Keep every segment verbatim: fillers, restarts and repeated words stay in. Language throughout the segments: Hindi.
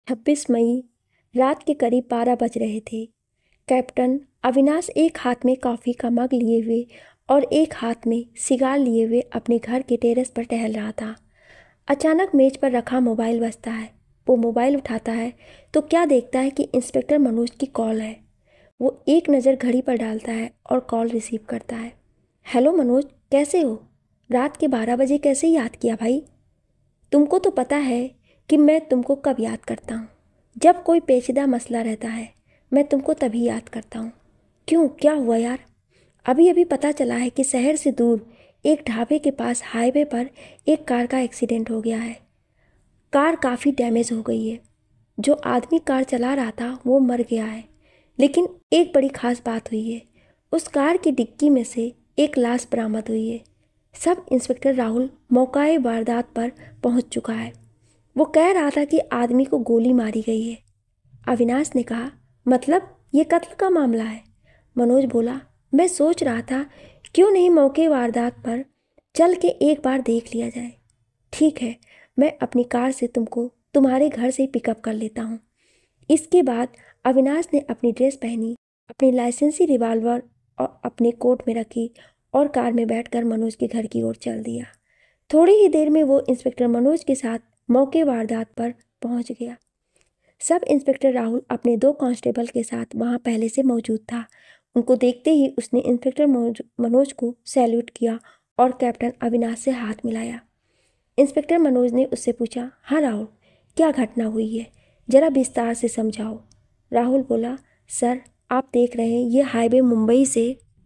छब्बीस मई रात के करीब बारह बज रहे थे। कैप्टन अविनाश एक हाथ में कॉफ़ी का मग लिए हुए और एक हाथ में सिगार लिए हुए अपने घर के टेरेस पर टहल रहा था। अचानक मेज पर रखा मोबाइल बजता है। वो मोबाइल उठाता है तो क्या देखता है कि इंस्पेक्टर मनोज की कॉल है। वो एक नज़र घड़ी पर डालता है और कॉल रिसीव करता है। हेलो मनोज, कैसे हो? रात के बारह बजे कैसे याद किया भाई? तुमको तो पता है कि मैं तुमको कब याद करता हूँ। जब कोई पेचीदा मसला रहता है मैं तुमको तभी याद करता हूँ। क्यों, क्या हुआ यार? अभी अभी पता चला है कि शहर से दूर एक ढाबे के पास हाईवे पर एक कार का एक्सीडेंट हो गया है। कार काफ़ी डैमेज हो गई है। जो आदमी कार चला रहा था वो मर गया है, लेकिन एक बड़ी खास बात हुई है। उस कार की डिक्की में से एक लाश बरामद हुई है। सब इंस्पेक्टर राहुल मौकाए वारदात पर पहुंच चुका है। वो कह रहा था कि आदमी को गोली मारी गई है। अविनाश ने कहा, मतलब ये कत्ल का मामला है? मनोज बोला, मैं सोच रहा था क्यों नहीं मौके वारदात पर चल के एक बार देख लिया जाए। ठीक है, मैं अपनी कार से तुमको तुम्हारे घर से पिकअप कर लेता हूँ। इसके बाद अविनाश ने अपनी ड्रेस पहनी, अपनी लाइसेंसी रिवॉल्वर और अपने कोट में रखी और कार में बैठकर मनोज के घर की ओर चल दिया। थोड़ी ही देर में वो इंस्पेक्टर मनोज के साथ मौके वारदात पर पहुंच गया। सब इंस्पेक्टर राहुल अपने दो कांस्टेबल के साथ वहां पहले से मौजूद था। उनको देखते ही उसने इंस्पेक्टर मनोज को सैल्यूट किया और कैप्टन अविनाश से हाथ मिलाया। इंस्पेक्टर मनोज ने उससे पूछा, हाँ राहुल, क्या घटना हुई है? जरा विस्तार से समझाओ। राहुल बोला, सर आप देख रहे हैं ये हाईवे मुंबई से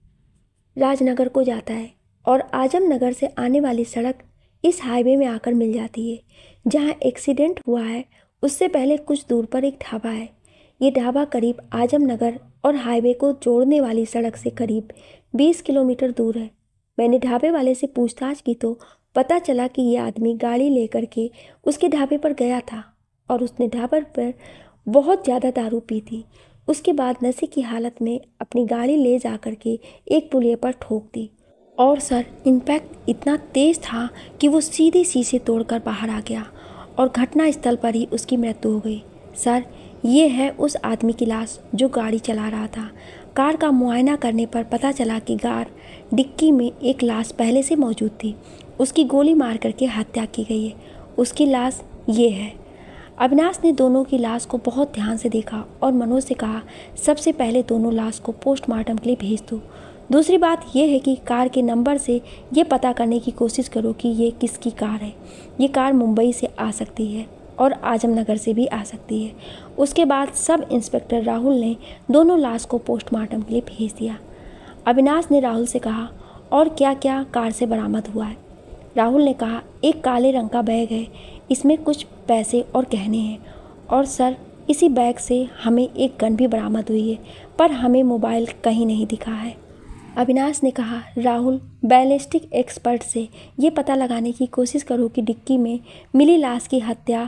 राजनगर को जाता है और आजमनगर से आने वाली सड़क इस हाईवे में आकर मिल जाती है। जहाँ एक्सीडेंट हुआ है उससे पहले कुछ दूर पर एक ढाबा है। ये ढाबा करीब आजमनगर और हाईवे को जोड़ने वाली सड़क से करीब बीस किलोमीटर दूर है। मैंने ढाबे वाले से पूछताछ की तो पता चला कि ये आदमी गाड़ी लेकर के उसके ढाबे पर गया था और उसने ढाबे पर बहुत ज़्यादा दारू पी थी। उसके बाद नशे की हालत में अपनी गाड़ी ले जा कर के एक पुलिया पर ठोक दी और सर इम्पैक्ट इतना तेज़ था कि वो सीधे शीशे तोड़कर बाहर आ गया और घटना स्थल पर ही उसकी मृत्यु हो गई। सर ये है उस आदमी की लाश जो गाड़ी चला रहा था। कार का मुआयना करने पर पता चला कि कार डिक्की में एक लाश पहले से मौजूद थी। उसकी गोली मार करके हत्या की गई है। उसकी लाश ये है। अविनाश ने दोनों की लाश को बहुत ध्यान से देखा और मनोज से कहा, सबसे पहले दोनों लाश को पोस्टमार्टम के लिए भेज दो। दूसरी बात यह है कि कार के नंबर से ये पता करने की कोशिश करो कि ये किसकी कार है। ये कार मुंबई से आ सकती है और आजमनगर से भी आ सकती है। उसके बाद सब इंस्पेक्टर राहुल ने दोनों लाश को पोस्टमार्टम के लिए भेज दिया। अविनाश ने राहुल से कहा, और क्या क्या कार से बरामद हुआ है? राहुल ने कहा, एक काले रंग का बैग है, इसमें कुछ पैसे और गहने हैं और सर इसी बैग से हमें एक गन भी बरामद हुई है, पर हमें मोबाइल कहीं नहीं दिखा है। अविनाश ने कहा, राहुल बैलिस्टिक एक्सपर्ट से ये पता लगाने की कोशिश करो कि डिक्की में मिली लाश की हत्या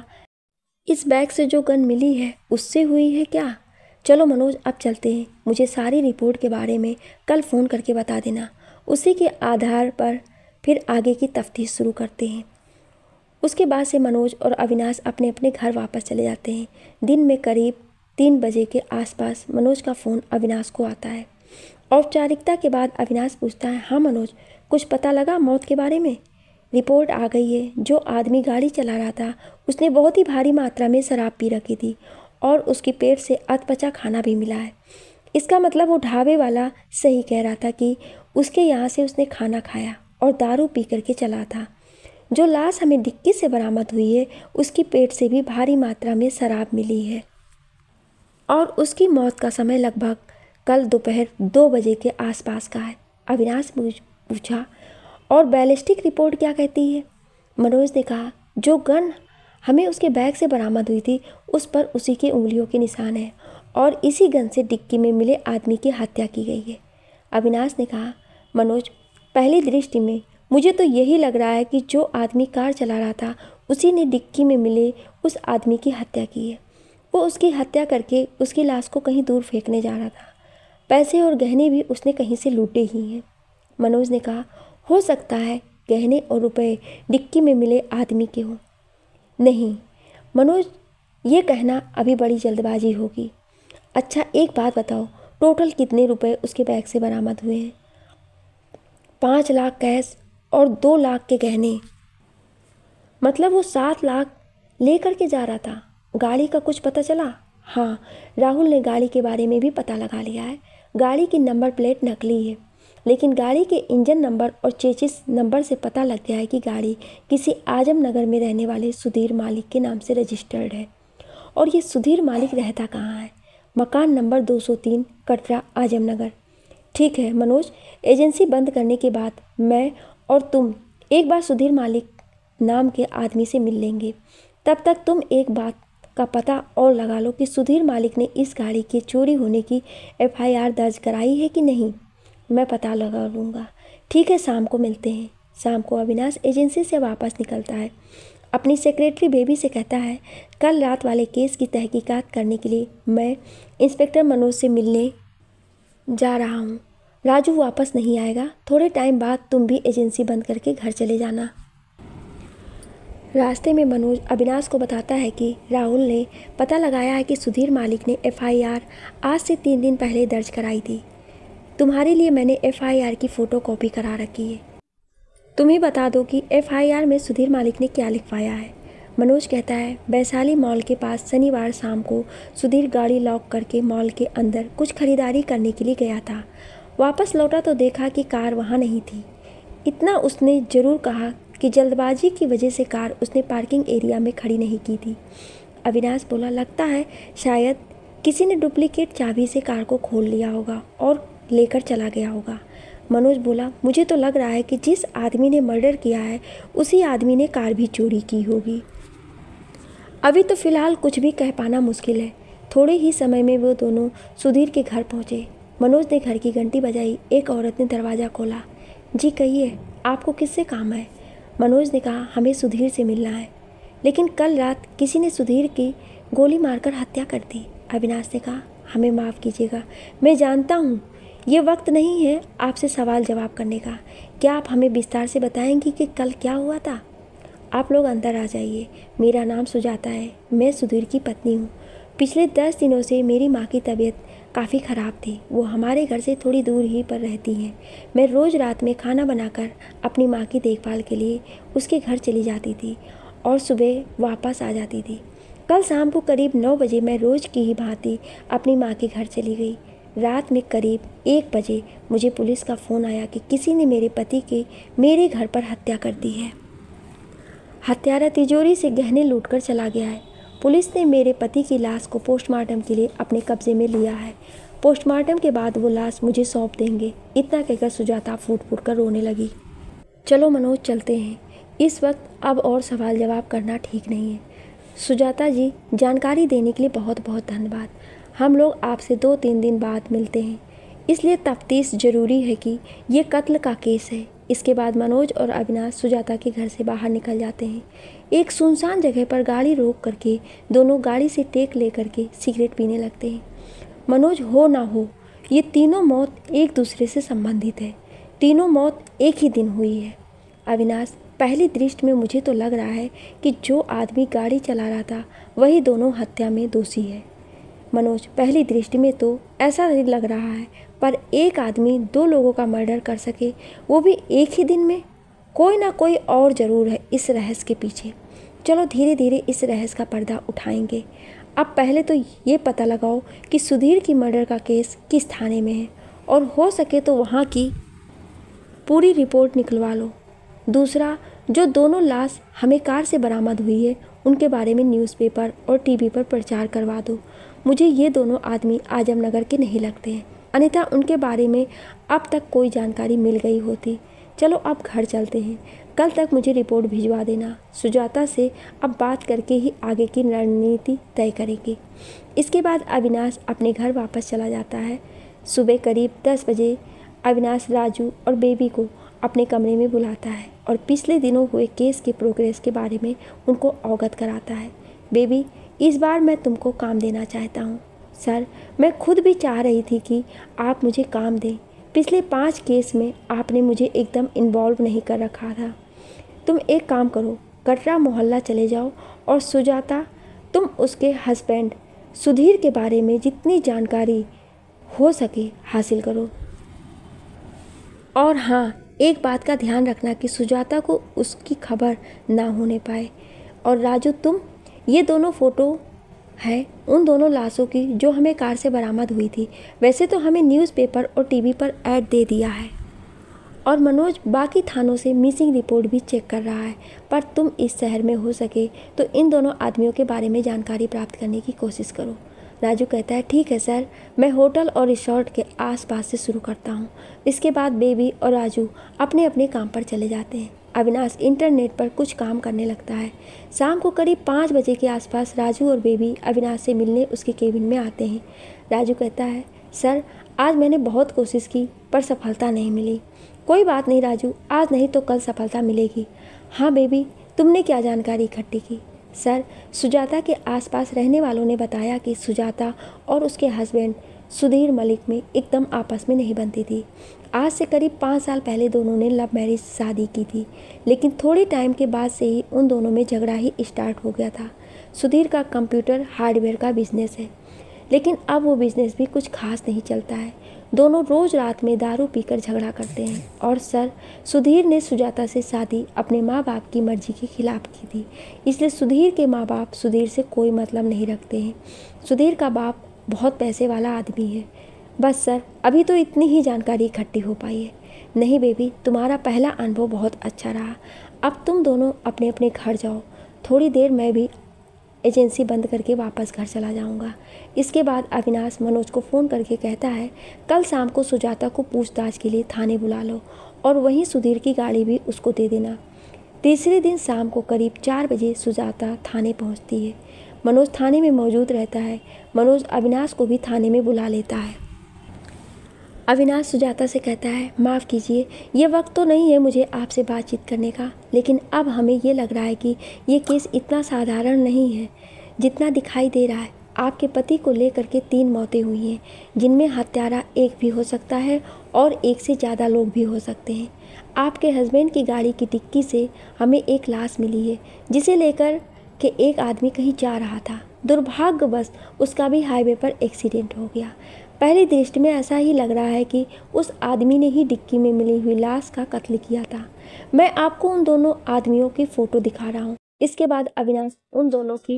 इस बैग से जो गन मिली है उससे हुई है क्या? चलो मनोज अब चलते हैं। मुझे सारी रिपोर्ट के बारे में कल फ़ोन करके बता देना। उसी के आधार पर फिर आगे की तफ्तीश शुरू करते हैं। उसके बाद से मनोज और अविनाश अपने अपने घर वापस चले जाते हैं। दिन में करीब तीन बजे के आसपास मनोज का फ़ोन अविनाश को आता है। औपचारिकता के बाद अविनाश पूछता है, हाँ मनोज, कुछ पता लगा मौत के बारे में? रिपोर्ट आ गई है। जो आदमी गाड़ी चला रहा था उसने बहुत ही भारी मात्रा में शराब पी रखी थी और उसके पेट से अधपचा खाना भी मिला है। इसका मतलब वो ढाबे वाला सही कह रहा था कि उसके यहाँ से उसने खाना खाया और दारू पी करके चला था। जो लाश हमें डिक्की से बरामद हुई है उसकी पेट से भी भारी मात्रा में शराब मिली है और उसकी मौत का समय लगभग कल दोपहर दो बजे के आसपास का है। अविनाश पूछा, और बैलिस्टिक रिपोर्ट क्या कहती है? मनोज ने कहा, जो गन हमें उसके बैग से बरामद हुई थी उस पर उसी के उंगलियों के निशान हैं और इसी गन से डिक्की में मिले आदमी की हत्या की गई है। अविनाश ने कहा, मनोज, पहली दृष्टि में मुझे तो यही लग रहा है कि जो आदमी कार चला रहा था उसी ने डिक्की में मिले उस आदमी की हत्या की है। वो उसकी हत्या करके उसकी लाश को कहीं दूर फेंकने जा रहा था। पैसे और गहने भी उसने कहीं से लूटे ही हैं। मनोज ने कहा, हो सकता है गहने और रुपए डिक्की में मिले आदमी के हों। नहीं, मनोज ये कहना अभी बड़ी जल्दबाजी होगी। अच्छा एक बात बताओ, टोटल कितने रुपए उसके बैग से बरामद हुए हैं? पाँच लाख कैश और दो लाख के गहने। मतलब वो सात लाख लेकर के जा रहा था। गाड़ी का कुछ पता चला? हाँ, राहुल ने गाड़ी के बारे में भी पता लगा लिया है। गाड़ी की नंबर प्लेट नकली है, लेकिन गाड़ी के इंजन नंबर और चेसिस नंबर से पता लग गया है कि गाड़ी किसी आजम नगर में रहने वाले सुधीर मालिक के नाम से रजिस्टर्ड है। और ये सुधीर मालिक रहता कहाँ है? मकान नंबर दो सौ तीन, कटरा, आजम नगर। ठीक है मनोज, एजेंसी बंद करने के बाद मैं और तुम एक बार सुधीर मालिक नाम के आदमी से मिल लेंगे। तब तक तुम एक बात का पता और लगा लो कि सुधीर मालिक ने इस गाड़ी के चोरी होने की एफ आई आर दर्ज कराई है कि नहीं। मैं पता लगा लूँगा। ठीक है, शाम को मिलते हैं। शाम को अविनाश एजेंसी से वापस निकलता है। अपनी सेक्रेटरी बेबी से कहता है, कल रात वाले केस की तहकीकात करने के लिए मैं इंस्पेक्टर मनोज से मिलने जा रहा हूँ। राजू वापस नहीं आएगा। थोड़े टाइम बाद तुम भी एजेंसी बंद करके घर चले जाना। रास्ते में मनोज अविनाश को बताता है कि राहुल ने पता लगाया है कि सुधीर मालिक ने एफ आई आर आज से तीन दिन पहले दर्ज कराई थी। तुम्हारे लिए मैंने एफ आई आर की फ़ोटो कॉपी करा रखी है। तुम्हें बता दो कि एफ आई आर में सुधीर मालिक ने क्या लिखवाया है। मनोज कहता है, वैशाली मॉल के पास शनिवार शाम को सुधीर गाड़ी लॉक करके मॉल के अंदर कुछ खरीदारी करने के लिए गया था। वापस लौटा तो देखा कि कार वहाँ नहीं थी। इतना उसने ज़रूर कहा कि जल्दबाजी की वजह से कार उसने पार्किंग एरिया में खड़ी नहीं की थी। अविनाश बोला, लगता है शायद किसी ने डुप्लीकेट चाबी से कार को खोल लिया होगा और लेकर चला गया होगा। मनोज बोला, मुझे तो लग रहा है कि जिस आदमी ने मर्डर किया है उसी आदमी ने कार भी चोरी की होगी। अभी तो फ़िलहाल कुछ भी कह पाना मुश्किल है। थोड़े ही समय में वो दोनों सुधीर के घर पहुँचे। मनोज ने घर की घंटी बजाई। एक औरत ने दरवाज़ा खोला। जी कहिए, आपको किससे काम है? मनोज ने कहा, हमें सुधीर से मिलना है। लेकिन कल रात किसी ने सुधीर की गोली मारकर हत्या कर दी। अविनाश ने कहा, हमें माफ़ कीजिएगा, मैं जानता हूँ ये वक्त नहीं है आपसे सवाल जवाब करने का। क्या आप हमें विस्तार से बताएंगी कि कल क्या हुआ था? आप लोग अंदर आ जाइए। मेरा नाम सुजाता है, मैं सुधीर की पत्नी हूँ। पिछले दस दिनों से मेरी माँ की तबीयत काफ़ी ख़राब थी। वो हमारे घर से थोड़ी दूर ही पर रहती हैं। मैं रोज़ रात में खाना बनाकर अपनी माँ की देखभाल के लिए उसके घर चली जाती थी और सुबह वापस आ जाती थी। कल शाम को करीब नौ बजे मैं रोज़ की ही भांति अपनी माँ के घर चली गई। रात में करीब एक बजे मुझे पुलिस का फ़ोन आया कि किसी ने मेरे पति की मेरे घर पर हत्या कर दी है। हत्यारा तिजोरी से गहने लूटकर चला गया है। पुलिस ने मेरे पति की लाश को पोस्टमार्टम के लिए अपने कब्जे में लिया है। पोस्टमार्टम के बाद वो लाश मुझे सौंप देंगे। इतना कहकर सुजाता फूट फूट कर रोने लगी। चलो मनोज, चलते हैं। इस वक्त अब और सवाल जवाब करना ठीक नहीं है। सुजाता जी, जानकारी देने के लिए बहुत बहुत धन्यवाद। हम लोग आपसे दो तीन दिन बाद मिलते हैं, इसलिए तफ्तीश ज़रूरी है कि ये कत्ल का केस है। इसके बाद मनोज और अविनाश सुजाता के घर से बाहर निकल जाते हैं। एक सुनसान जगह पर गाड़ी रोक करके दोनों गाड़ी से टेक लेकर के सिगरेट पीने लगते हैं। मनोज, हो ना हो, ये तीनों मौत एक दूसरे से संबंधित है। तीनों मौत एक ही दिन हुई है। अविनाश, पहली दृष्टि में मुझे तो लग रहा है कि जो आदमी गाड़ी चला रहा था वही दोनों हत्या में दोषी है। मनोज, पहली दृष्टि में तो ऐसा नहीं लग रहा है, पर एक आदमी दो लोगों का मर्डर कर सके, वो भी एक ही दिन में, कोई ना कोई और ज़रूर है इस रहस्य के पीछे। चलो धीरे धीरे इस रहस्य का पर्दा उठाएंगे। अब पहले तो ये पता लगाओ कि सुधीर की मर्डर का केस किस थाने में है और हो सके तो वहाँ की पूरी रिपोर्ट निकलवा लो। दूसरा, जो दोनों लाश हमें कार से बरामद हुई है उनके बारे में न्यूज़पेपर और टीवी पर प्रचार करवा दो। मुझे ये दोनों आदमी आजमनगर के नहीं लगते हैं, अन्यथा उनके बारे में अब तक कोई जानकारी मिल गई होती। चलो अब घर चलते हैं। कल तक मुझे रिपोर्ट भिजवा देना। सुजाता से अब बात करके ही आगे की रणनीति तय करेंगे। इसके बाद अविनाश अपने घर वापस चला जाता है। सुबह करीब दस बजे अविनाश राजू और बेबी को अपने कमरे में बुलाता है और पिछले दिनों हुए केस के प्रोग्रेस के बारे में उनको अवगत कराता है। बेबी, इस बार मैं तुमको काम देना चाहता हूँ। सर, मैं खुद भी चाह रही थी कि आप मुझे काम दें। पिछले पांच केस में आपने मुझे एकदम इन्वॉल्व नहीं कर रखा था। तुम एक काम करो, कटरा मोहल्ला चले जाओ और सुजाता तुम उसके हस्बैंड सुधीर के बारे में जितनी जानकारी हो सके हासिल करो। और हाँ, एक बात का ध्यान रखना कि सुजाता को उसकी खबर ना होने पाए। और राजू, तुम ये दोनों फ़ोटो है उन दोनों लाशों की जो हमें कार से बरामद हुई थी। वैसे तो हमें न्यूज़पेपर और टीवी पर ऐड दे दिया है और मनोज बाकी थानों से मिसिंग रिपोर्ट भी चेक कर रहा है, पर तुम इस शहर में हो सके तो इन दोनों आदमियों के बारे में जानकारी प्राप्त करने की कोशिश करो। राजू कहता है, ठीक है सर, मैं होटल और रिसोर्ट के आसपास से शुरू करता हूँ। इसके बाद बेबी और राजू अपने अपने काम पर चले जाते हैं। अविनाश इंटरनेट पर कुछ काम करने लगता है। शाम को करीब पाँच बजे के आसपास राजू और बेबी अविनाश से मिलने उसके केबिन में आते हैं। राजू कहता है, सर आज मैंने बहुत कोशिश की पर सफलता नहीं मिली। कोई बात नहीं राजू, आज नहीं तो कल सफलता मिलेगी। हाँ बेबी, तुमने क्या जानकारी इकट्ठी की? सर, सुजाता के आसपास रहने वालों ने बताया कि सुजाता और उसके हस्बैंड सुधीर मलिक में एकदम आपस में नहीं बनती थी। आज से करीब पाँच साल पहले दोनों ने लव मैरिज शादी की थी, लेकिन थोड़े टाइम के बाद से ही उन दोनों में झगड़ा ही स्टार्ट हो गया था। सुधीर का कंप्यूटर हार्डवेयर का बिजनेस है, लेकिन अब वो बिजनेस भी कुछ खास नहीं चलता है। दोनों रोज़ रात में दारू पीकर झगड़ा करते हैं। और सर, सुधीर ने सुजाता से शादी अपने माँ बाप की मर्जी के खिलाफ की थी, इसलिए सुधीर के माँ बाप सुधीर से कोई मतलब नहीं रखते हैं। सुधीर का बाप बहुत पैसे वाला आदमी है। बस सर, अभी तो इतनी ही जानकारी इकट्ठी हो पाई है। नहीं बेबी, तुम्हारा पहला अनुभव बहुत अच्छा रहा। अब तुम दोनों अपने अपने घर जाओ। थोड़ी देर मैं भी एजेंसी बंद करके वापस घर चला जाऊंगा। इसके बाद अविनाश मनोज को फ़ोन करके कहता है, कल शाम को सुजाता को पूछताछ के लिए थाने बुला लो और वहीं सुधीर की गाड़ी भी उसको दे देना। तीसरे दिन शाम को करीब चार बजे सुजाता थाने पहुंचती है। मनोज थाने में मौजूद रहता है। मनोज अविनाश को भी थाने में बुला लेता है। अविनाश सुजाता से कहता है, माफ़ कीजिए, ये वक्त तो नहीं है मुझे आपसे बातचीत करने का, लेकिन अब हमें ये लग रहा है कि ये केस इतना साधारण नहीं है जितना दिखाई दे रहा है। आपके पति को लेकर के तीन मौतें हुई हैं, जिनमें हत्यारा एक भी हो सकता है और एक से ज़्यादा लोग भी हो सकते हैं। आपके हस्बैंड की गाड़ी की डिक्की से हमें एक लाश मिली है, जिसे लेकर के एक आदमी कहीं जा रहा था। दुर्भाग्यवश उसका भी हाईवे पर एक्सीडेंट हो गया। पहली दृष्टि में ऐसा ही लग रहा है कि उस आदमी ने ही डिक्की में मिली हुई लाश का कत्ल किया था। मैं आपको उन दोनों आदमियों की फ़ोटो दिखा रहा हूँ। इसके बाद अविनाश उन दोनों की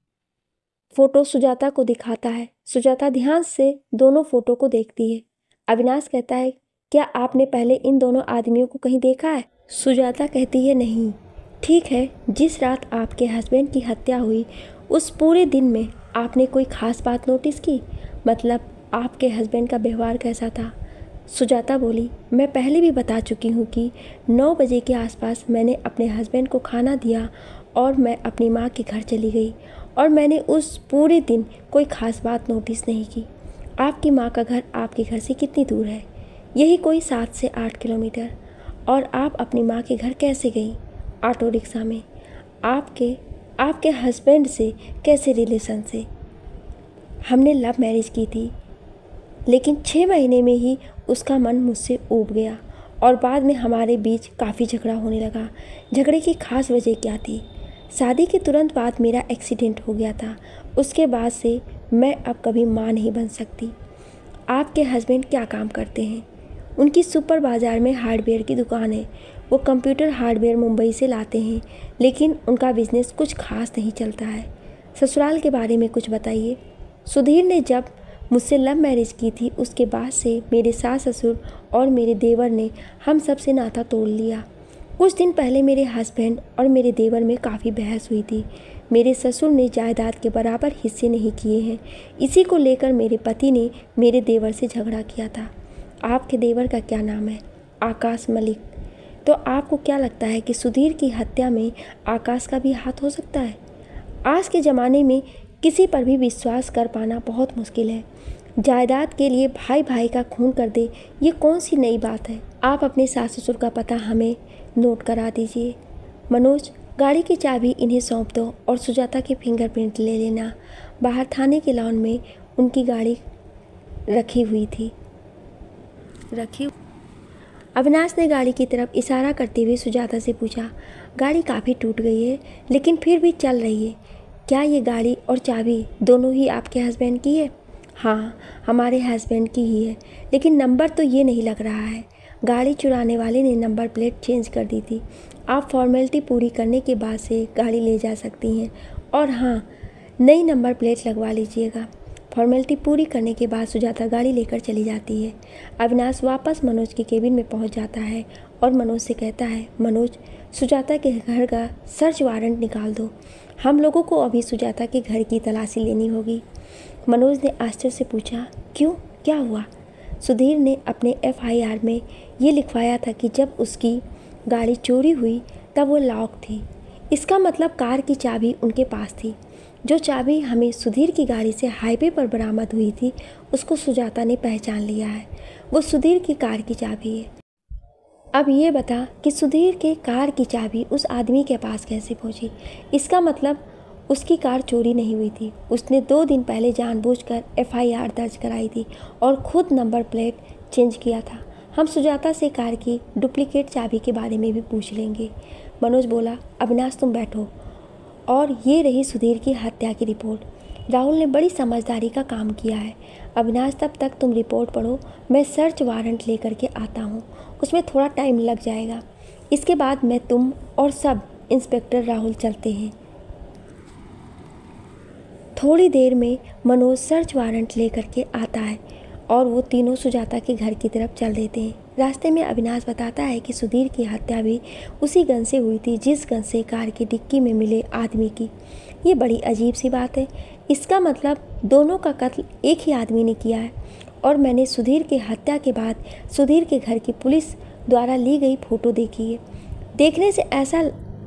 फ़ोटो सुजाता को दिखाता है। सुजाता ध्यान से दोनों फ़ोटो को देखती है। अविनाश कहता है, क्या आपने पहले इन दोनों आदमियों को कहीं देखा है? सुजाता कहती है, नहीं। ठीक है, जिस रात आपके हस्बैंड की हत्या हुई उस पूरे दिन में आपने कोई ख़ास बात नोटिस की? मतलब आपके हस्बैंड का व्यवहार कैसा था? सुजाता बोली, मैं पहले भी बता चुकी हूँ कि नौ बजे के आसपास मैंने अपने हस्बैंड को खाना दिया और मैं अपनी माँ के घर चली गई और मैंने उस पूरे दिन कोई ख़ास बात नोटिस नहीं की। आपकी माँ का घर आपके घर से कितनी दूर है? यही कोई सात से आठ किलोमीटर। और आप अपनी माँ के घर कैसे गई? ऑटो रिक्शा में। आपके आपके हस्बैंड से कैसे रिलेशन से? हमने लव मैरिज की थी, लेकिन छः महीने में ही उसका मन मुझसे ऊब गया और बाद में हमारे बीच काफ़ी झगड़ा होने लगा। झगड़े की खास वजह क्या थी? शादी के तुरंत बाद मेरा एक्सीडेंट हो गया था। उसके बाद से मैं अब कभी माँ नहीं बन सकती। आपके हस्बैंड क्या काम करते हैं? उनकी सुपर बाज़ार में हार्डवेयर की दुकान है। वो कंप्यूटर हार्डवेयर मुंबई से लाते हैं, लेकिन उनका बिजनेस कुछ खास नहीं चलता है। ससुराल के बारे में कुछ बताइए। सुधीर ने जब मुझसे लव मैरिज की थी, उसके बाद से मेरे सास ससुर और मेरे देवर ने हम सब से नाता तोड़ लिया। कुछ दिन पहले मेरे हस्बैंड और मेरे देवर में काफ़ी बहस हुई थी। मेरे ससुर ने जायदाद के बराबर हिस्से नहीं किए हैं। इसी को लेकर मेरे पति ने मेरे देवर से झगड़ा किया था। आपके देवर का क्या नाम है? आकाश मलिक। तो आपको क्या लगता है कि सुधीर की हत्या में आकाश का भी हाथ हो सकता है? आज के ज़माने में किसी पर भी विश्वास कर पाना बहुत मुश्किल है। जायदाद के लिए भाई भाई का खून कर दे, ये कौन सी नई बात है? आप अपने सास ससुर का पता हमें नोट करा दीजिए। मनोज, गाड़ी की चाबी इन्हें सौंप दो और सुजाता के फिंगरप्रिंट ले लेना। बाहर थाने के लॉन में उनकी गाड़ी रखी हुई थी रखी अविनाश ने गाड़ी की तरफ इशारा करते हुए सुजाता से पूछा, गाड़ी काफ़ी टूट गई है, लेकिन फिर भी चल रही है। क्या ये गाड़ी और चाबी दोनों ही आपके हस्बैंड की है? हाँ, हमारे हस्बैंड की ही है, लेकिन नंबर तो ये नहीं लग रहा है। गाड़ी चुराने वाले ने नंबर प्लेट चेंज कर दी थी। आप फॉर्मेलिटी पूरी करने के बाद से गाड़ी ले जा सकती हैं, और हाँ, नई नंबर प्लेट लगवा लीजिएगा। फॉर्मेलिटी पूरी करने के बाद सुजाता गाड़ी लेकर चली जाती है। अविनाश वापस मनोज के केबिन में पहुंच जाता है और मनोज से कहता है, मनोज, सुजाता के घर का सर्च वारंट निकाल दो। हम लोगों को अभी सुजाता के घर की तलाशी लेनी होगी। मनोज ने आश्चर्य से पूछा, क्यों, क्या हुआ? सुधीर ने अपने एफ आई आर में ये लिखवाया था कि जब उसकी गाड़ी चोरी हुई तब वो लॉक थी। इसका मतलब कार की चाबी उनके पास थी। जो चाबी हमें सुधीर की गाड़ी से हाईवे पर बरामद हुई थी, उसको सुजाता ने पहचान लिया है। वो सुधीर की कार की चाबी है। अब ये बता कि सुधीर के कार की चाबी उस आदमी के पास कैसे पहुंची? इसका मतलब उसकी कार चोरी नहीं हुई थी। उसने दो दिन पहले जानबूझकर एफ आई आर दर्ज कराई थी और खुद नंबर प्लेट चेंज किया था। हम सुजाता से कार की डुप्लीकेट चाबी के बारे में भी पूछ लेंगे। मनोज बोला, अविनाश तुम बैठो। और ये रही सुधीर की हत्या की रिपोर्ट। राहुल ने बड़ी समझदारी का काम किया है। अविनाश, तब तक तुम रिपोर्ट पढ़ो, मैं सर्च वारंट लेकर के आता हूँ। उसमें थोड़ा टाइम लग जाएगा। इसके बाद मैं, तुम और सब इंस्पेक्टर राहुल चलते हैं। थोड़ी देर में मनोज सर्च वारंट लेकर के आता है और वो तीनों सुजाता के घर की तरफ चल देते हैं। रास्ते में अविनाश बताता है कि सुधीर की हत्या भी उसी गन से हुई थी जिस गन से कार की डिक्की में मिले आदमी की। ये बड़ी अजीब सी बात है। इसका मतलब दोनों का कत्ल एक ही आदमी ने किया है। और मैंने सुधीर की हत्या के बाद सुधीर के घर की पुलिस द्वारा ली गई फ़ोटो देखी है। देखने से ऐसा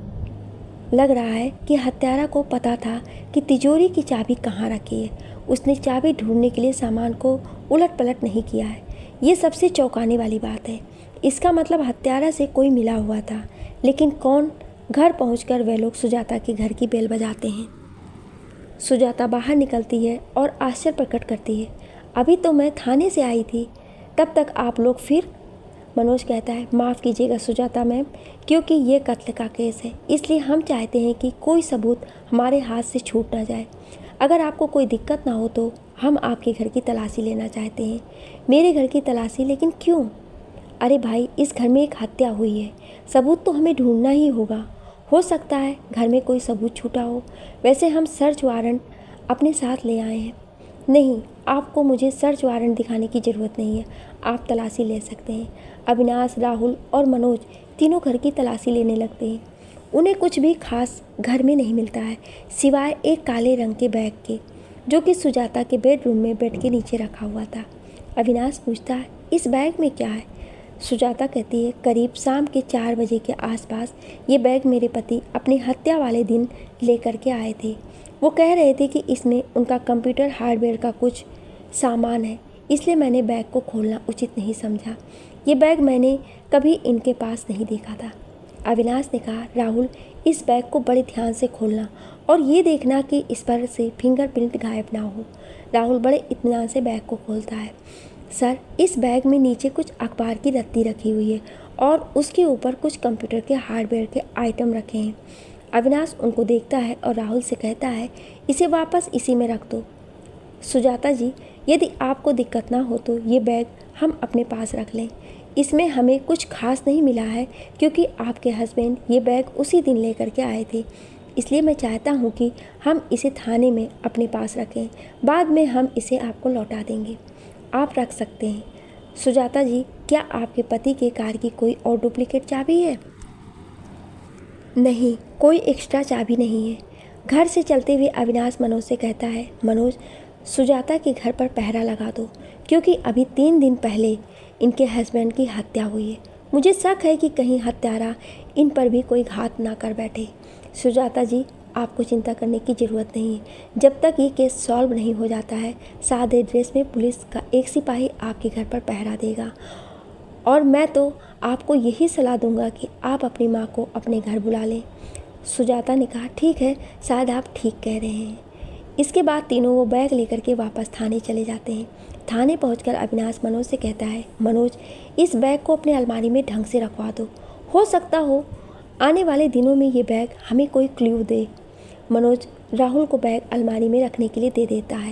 लग रहा है कि हत्यारा को पता था कि तिजोरी की चाबी कहाँ रखी है। उसने चाबी ढूंढने के लिए सामान को उलट पलट नहीं किया है। ये सबसे चौंकाने वाली बात है। इसका मतलब हत्यारा से कोई मिला हुआ था, लेकिन कौन? घर पहुंचकर वे लोग सुजाता के घर की बेल बजाते हैं। सुजाता बाहर निकलती है और आश्चर्य प्रकट करती है, अभी तो मैं थाने से आई थी, तब तक आप लोग फिर? मनोज कहता है, माफ़ कीजिएगा सुजाता मैम, क्योंकि ये कत्ल का केस है, इसलिए हम चाहते हैं कि कोई सबूत हमारे हाथ से छूट ना जाए। अगर आपको कोई दिक्कत ना हो तो हम आपके घर की तलाशी लेना चाहते हैं। मेरे घर की तलाशी? लेकिन क्यों? अरे भाई, इस घर में एक हत्या हुई है, सबूत तो हमें ढूंढना ही होगा। हो सकता है घर में कोई सबूत छूटा हो। वैसे हम सर्च वारंट अपने साथ ले आए हैं। नहीं, आपको मुझे सर्च वारंट दिखाने की ज़रूरत नहीं है, आप तलाशी ले सकते हैं। अविनाश, राहुल और मनोज तीनों घर की तलाशी लेने लगते हैं। उन्हें कुछ भी खास घर में नहीं मिलता है, सिवाय एक काले रंग के बैग के, जो कि सुजाता के बेडरूम में बेड के नीचे रखा हुआ था। अविनाश पूछता है, इस बैग में क्या है? सुजाता कहती है, करीब शाम के चार बजे के आसपास ये बैग मेरे पति अपनी हत्या वाले दिन लेकर के आए थे। वो कह रहे थे कि इसमें उनका कंप्यूटर हार्डवेयर का कुछ सामान है, इसलिए मैंने बैग को खोलना उचित नहीं समझा। ये बैग मैंने कभी इनके पास नहीं देखा था। अविनाश ने कहा, राहुल, इस बैग को बड़े ध्यान से खोलना और ये देखना कि इस पर से फिंगरप्रिंट गायब ना हो। राहुल बड़े इत्मीनान से बैग को खोलता है। सर, इस बैग में नीचे कुछ अखबार की रत्ती रखी हुई है और उसके ऊपर कुछ कंप्यूटर के हार्डवेयर के आइटम रखे हैं। अविनाश उनको देखता है और राहुल से कहता है, इसे वापस इसी में रख दो। सुजाता जी, यदि आपको दिक्कत ना हो तो ये बैग हम अपने पास रख लें। इसमें हमें कुछ खास नहीं मिला है, क्योंकि आपके हस्बैंड ये बैग उसी दिन लेकर के आए थे। इसलिए मैं चाहता हूँ कि हम इसे थाने में अपने पास रखें, बाद में हम इसे आपको लौटा देंगे। आप रख सकते हैं। सुजाता जी, क्या आपके पति के कार की कोई और डुप्लीकेट चाबी है? नहीं, कोई एक्स्ट्रा चाबी नहीं है। घर से चलते हुए अविनाश मनोज से कहता है, मनोज, सुजाता के घर पर पहरा लगा दो, क्योंकि अभी तीन दिन पहले इनके हस्बैंड की हत्या हुई है। मुझे शक है कि कहीं हत्यारा इन पर भी कोई घात ना कर बैठे। सुजाता जी, आपको चिंता करने की ज़रूरत नहीं है। जब तक ये केस सॉल्व नहीं हो जाता है, सादे ड्रेस में पुलिस का एक सिपाही आपके घर पर पहरा देगा। और मैं तो आपको यही सलाह दूंगा कि आप अपनी माँ को अपने घर बुला लें। सुजाता ने कहा, ठीक है, शायद आप ठीक कह रहे हैं। इसके बाद तीनों वो बैग लेकर के वापस थाने चले जाते हैं। थाने पहुंचकर अविनाश मनोज से कहता है, मनोज, इस बैग को अपने अलमारी में ढंग से रखवा दो। हो सकता हो आने वाले दिनों में ये बैग हमें कोई क्लू दे। मनोज राहुल को बैग अलमारी में रखने के लिए दे देता है।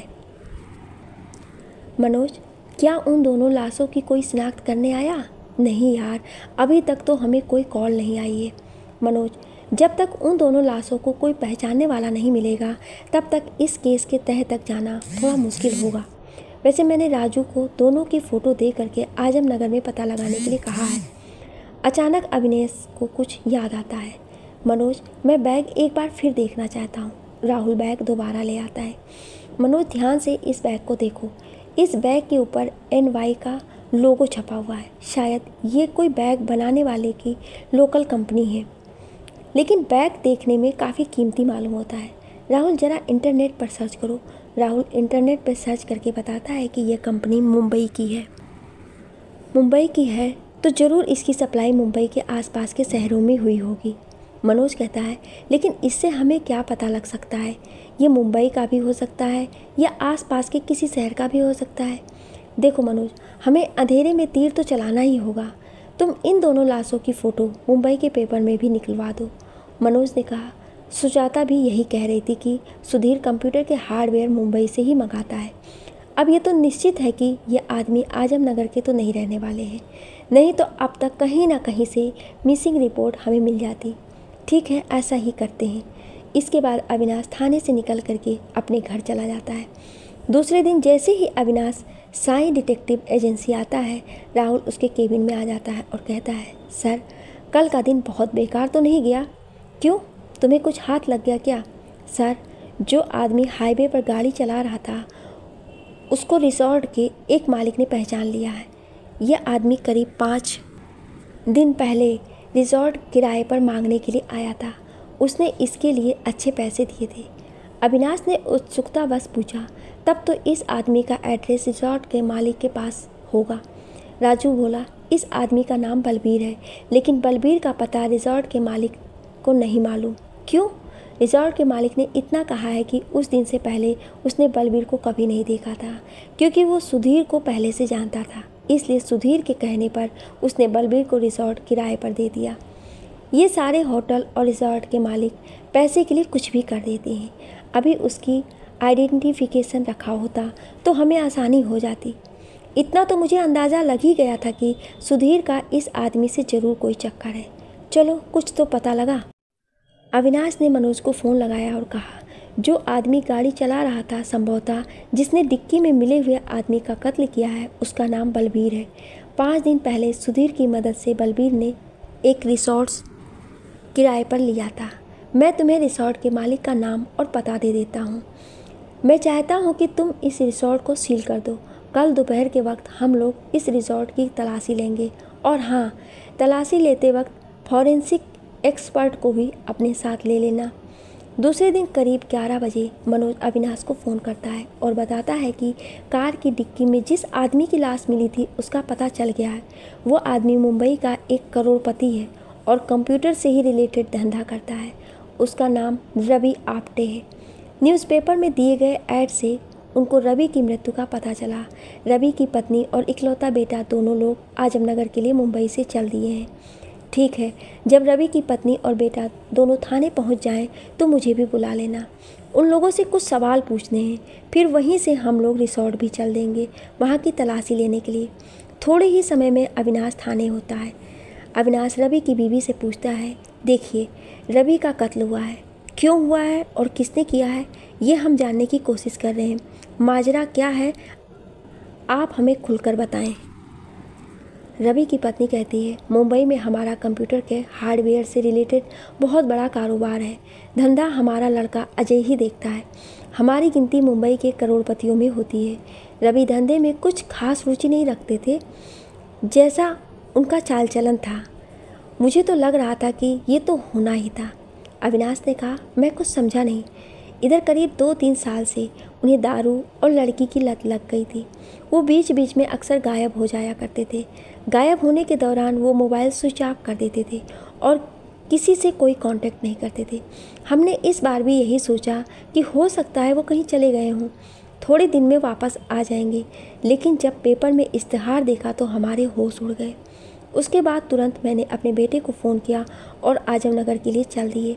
मनोज, क्या उन दोनों लाशों की कोई शिनाख्त करने आया? नहीं यार, अभी तक तो हमें कोई कॉल नहीं आई है। मनोज, जब तक उन दोनों लाशों को कोई पहचानने वाला नहीं मिलेगा तब तक इस केस के तह तक जाना थोड़ा मुश्किल होगा। वैसे मैंने राजू को दोनों की फ़ोटो दे करके आजम नगर में पता लगाने के लिए कहा है। अचानक अविनेश को कुछ याद आता है। मनोज, मैं बैग एक बार फिर देखना चाहता हूँ। राहुल बैग दोबारा ले आता है। मनोज, ध्यान से इस बैग को देखो। इस बैग के ऊपर एन वाई का लोगो छपा हुआ है। शायद ये कोई बैग बनाने वाले की लोकल कंपनी है, लेकिन बैग देखने में काफ़ी कीमती मालूम होता है। राहुल, ज़रा इंटरनेट पर सर्च करो। राहुल इंटरनेट पर सर्च करके बताता है कि यह कंपनी मुंबई की है। मुंबई की है तो ज़रूर इसकी सप्लाई मुंबई के आसपास के शहरों में हुई होगी। मनोज कहता है, लेकिन इससे हमें क्या पता लग सकता है? ये मुंबई का भी हो सकता है या आसपास के किसी शहर का भी हो सकता है। देखो मनोज, हमें अंधेरे में तीर तो चलाना ही होगा। तुम इन दोनों लाशों की फ़ोटो मुंबई के पेपर में भी निकलवा दो। मनोज ने कहा, सुजाता भी यही कह रही थी कि सुधीर कंप्यूटर के हार्डवेयर मुंबई से ही मंगाता है। अब ये तो निश्चित है कि ये आदमी आजम नगर के तो नहीं रहने वाले हैं, नहीं तो अब तक कहीं ना कहीं से मिसिंग रिपोर्ट हमें मिल जाती। ठीक है, ऐसा ही करते हैं। इसके बाद अविनाश थाने से निकल करके अपने घर चला जाता है। दूसरे दिन जैसे ही अविनाश साई डिटेक्टिव एजेंसी आता है, राहुल उसके केबिन में आ जाता है और कहता है, सर, कल का दिन बहुत बेकार तो नहीं गया? क्यों, तुम्हें कुछ हाथ लग गया क्या? सर, जो आदमी हाईवे पर गाड़ी चला रहा था उसको रिसॉर्ट के एक मालिक ने पहचान लिया है। यह आदमी करीब पाँच दिन पहले रिसॉर्ट किराए पर मांगने के लिए आया था। उसने इसके लिए अच्छे पैसे दिए थे। अविनाश ने उत्सुकतावश पूछा, तब तो इस आदमी का एड्रेस रिसॉर्ट के मालिक के पास होगा। राजू बोला, इस आदमी का नाम बलबीर है, लेकिन बलबीर का पता रिसॉर्ट के मालिक को नहीं मालूम। क्यों? रिसॉर्ट के मालिक ने इतना कहा है कि उस दिन से पहले उसने बलबीर को कभी नहीं देखा था, क्योंकि वो सुधीर को पहले से जानता था। इसलिए सुधीर के कहने पर उसने बलबीर को रिसॉर्ट किराए पर दे दिया। ये सारे होटल और रिसॉर्ट के मालिक पैसे के लिए कुछ भी कर देते हैं। अभी उसकी आइडेंटिफिकेशन रखा होता तो हमें आसानी हो जाती। इतना तो मुझे अंदाज़ा लग ही गया था कि सुधीर का इस आदमी से ज़रूर कोई चक्कर है। चलो, कुछ तो पता लगा। अविनाश ने मनोज को फ़ोन लगाया और कहा, जो आदमी गाड़ी चला रहा था, संभवतः जिसने डिक्की में मिले हुए आदमी का कत्ल किया है, उसका नाम बलबीर है। पाँच दिन पहले सुधीर की मदद से बलबीर ने एक रिसॉर्ट किराए पर लिया था। मैं तुम्हें रिसॉर्ट के मालिक का नाम और पता दे देता हूँ। मैं चाहता हूँ कि तुम इस रिसॉर्ट को सील कर दो। कल दोपहर के वक्त हम लोग इस रिसॉर्ट की तलाशी लेंगे, और हाँ, तलाशी लेते वक्त फॉरेंसिक एक्सपर्ट को भी अपने साथ ले लेना। दूसरे दिन करीब ग्यारह बजे मनोज अविनाश को फ़ोन करता है और बताता है कि कार की डिक्की में जिस आदमी की लाश मिली थी उसका पता चल गया है। वो आदमी मुंबई का एक करोड़पति है और कंप्यूटर से ही रिलेटेड धंधा करता है। उसका नाम रवि आप्टे है। न्यूज़पेपर में दिए गए ऐड से उनको रवि की मृत्यु का पता चला। रवि की पत्नी और इकलौता बेटा दोनों लोग आजमनगर के लिए मुंबई से चल दिए हैं। ठीक है, जब रवि की पत्नी और बेटा दोनों थाने पहुंच जाएं तो मुझे भी बुला लेना। उन लोगों से कुछ सवाल पूछने हैं, फिर वहीं से हम लोग रिसॉर्ट भी चल देंगे वहां की तलाशी लेने के लिए। थोड़े ही समय में अविनाश थाने होता है। अविनाश रवि की बीवी से पूछता है, देखिए, रवि का कत्ल हुआ है, क्यों हुआ है और किसने किया है, ये हम जानने की कोशिश कर रहे हैं। माजरा क्या है, आप हमें खुलकर बताएं। रवि की पत्नी कहती है, मुंबई में हमारा कंप्यूटर के हार्डवेयर से रिलेटेड बहुत बड़ा कारोबार है। धंधा हमारा लड़का अजय ही देखता है। हमारी गिनती मुंबई के करोड़पतियों में होती है। रवि धंधे में कुछ खास रुचि नहीं रखते थे, जैसा उनका चाल चलन था। मुझे तो लग रहा था कि ये तो होना ही था। अविनाश ने कहा, मैं कुछ समझा नहीं। इधर करीब दो तीन साल से उन्हें दारू और लड़की की लत लग गई थी। वो बीच बीच में अक्सर गायब हो जाया करते थे। गायब होने के दौरान वो मोबाइल स्विच ऑफ कर देते थे और किसी से कोई कांटेक्ट नहीं करते थे। हमने इस बार भी यही सोचा कि हो सकता है वो कहीं चले गए हों, थोड़े दिन में वापस आ जाएंगे, लेकिन जब पेपर में इश्तिहार देखा तो हमारे होश उड़ गए। उसके बाद तुरंत मैंने अपने बेटे को फ़ोन किया और आजमनगर के लिए चल दिए।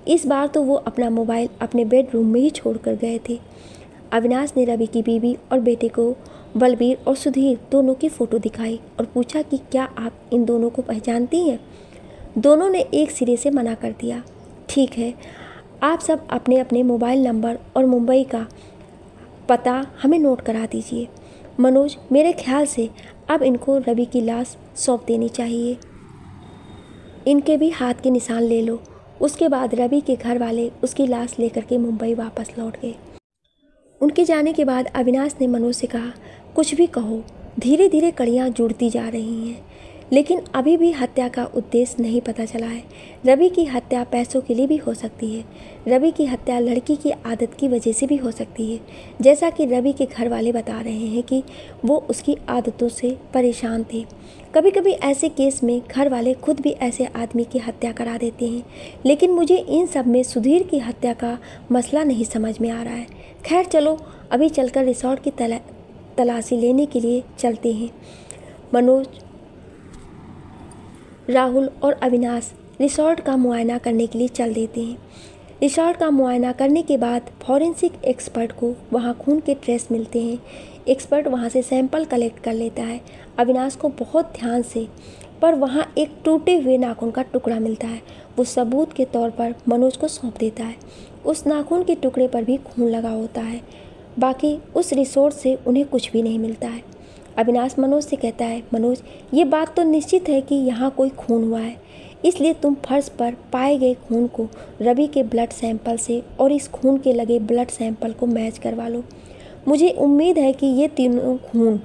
इस बार तो वो अपना मोबाइल अपने बेडरूम में ही छोड़ कर गए थे। अविनाश ने रवि की बीवी और बेटे को बलबीर और सुधीर दोनों की फ़ोटो दिखाई और पूछा कि क्या आप इन दोनों को पहचानती हैं। दोनों ने एक सिरे से मना कर दिया। ठीक है, आप सब अपने अपने मोबाइल नंबर और मुंबई का पता हमें नोट करा दीजिए। मनोज, मेरे ख्याल से अब इनको रवि की लाश सौंप देनी चाहिए। इनके भी हाथ के निशान ले लो। उसके बाद रवि के घर वाले उसकी लाश लेकर के मुंबई वापस लौट गए। उनके जाने के बाद अविनाश ने मनोज से कहा, कुछ भी कहो, धीरे धीरे कड़ियाँ जुड़ती जा रही हैं, लेकिन अभी भी हत्या का उद्देश्य नहीं पता चला है। रवि की हत्या पैसों के लिए भी हो सकती है। रवि की हत्या लड़की की आदत की वजह से भी हो सकती है, जैसा कि रवि के घर वाले बता रहे हैं कि वो उसकी आदतों से परेशान थे। कभी कभी ऐसे केस में घर वाले खुद भी ऐसे आदमी की हत्या करा देते हैं, लेकिन मुझे इन सब में सुधीर की हत्या का मसला नहीं समझ में आ रहा है। खैर चलो, अभी चलकर रिसोर्ट की तला, तलाशी लेने के लिए चलते हैं। मनोज, राहुल और अविनाश रिसोर्ट का मुआयना करने के लिए चल देते हैं। रिसोर्ट का मुआयना करने के बाद फॉरेंसिक एक्सपर्ट को वहाँ खून के ट्रेस मिलते हैं। एक्सपर्ट वहाँ से सैंपल कलेक्ट कर लेता है। अविनाश को बहुत ध्यान से पर वहाँ एक टूटे हुए नाखून का टुकड़ा मिलता है। वो सबूत के तौर पर मनोज को सौंप देता है। उस नाखून के टुकड़े पर भी खून लगा होता है। बाकी उस रिसोर्ट से उन्हें कुछ भी नहीं मिलता है। अविनाश मनोज से कहता है, मनोज, ये बात तो निश्चित है कि यहाँ कोई खून हुआ है, इसलिए तुम फर्श पर पाए गए खून को रवि के ब्लड सैंपल से और इस खून के लगे ब्लड सैंपल को मैच करवा लो। मुझे उम्मीद है कि ये तीनों खून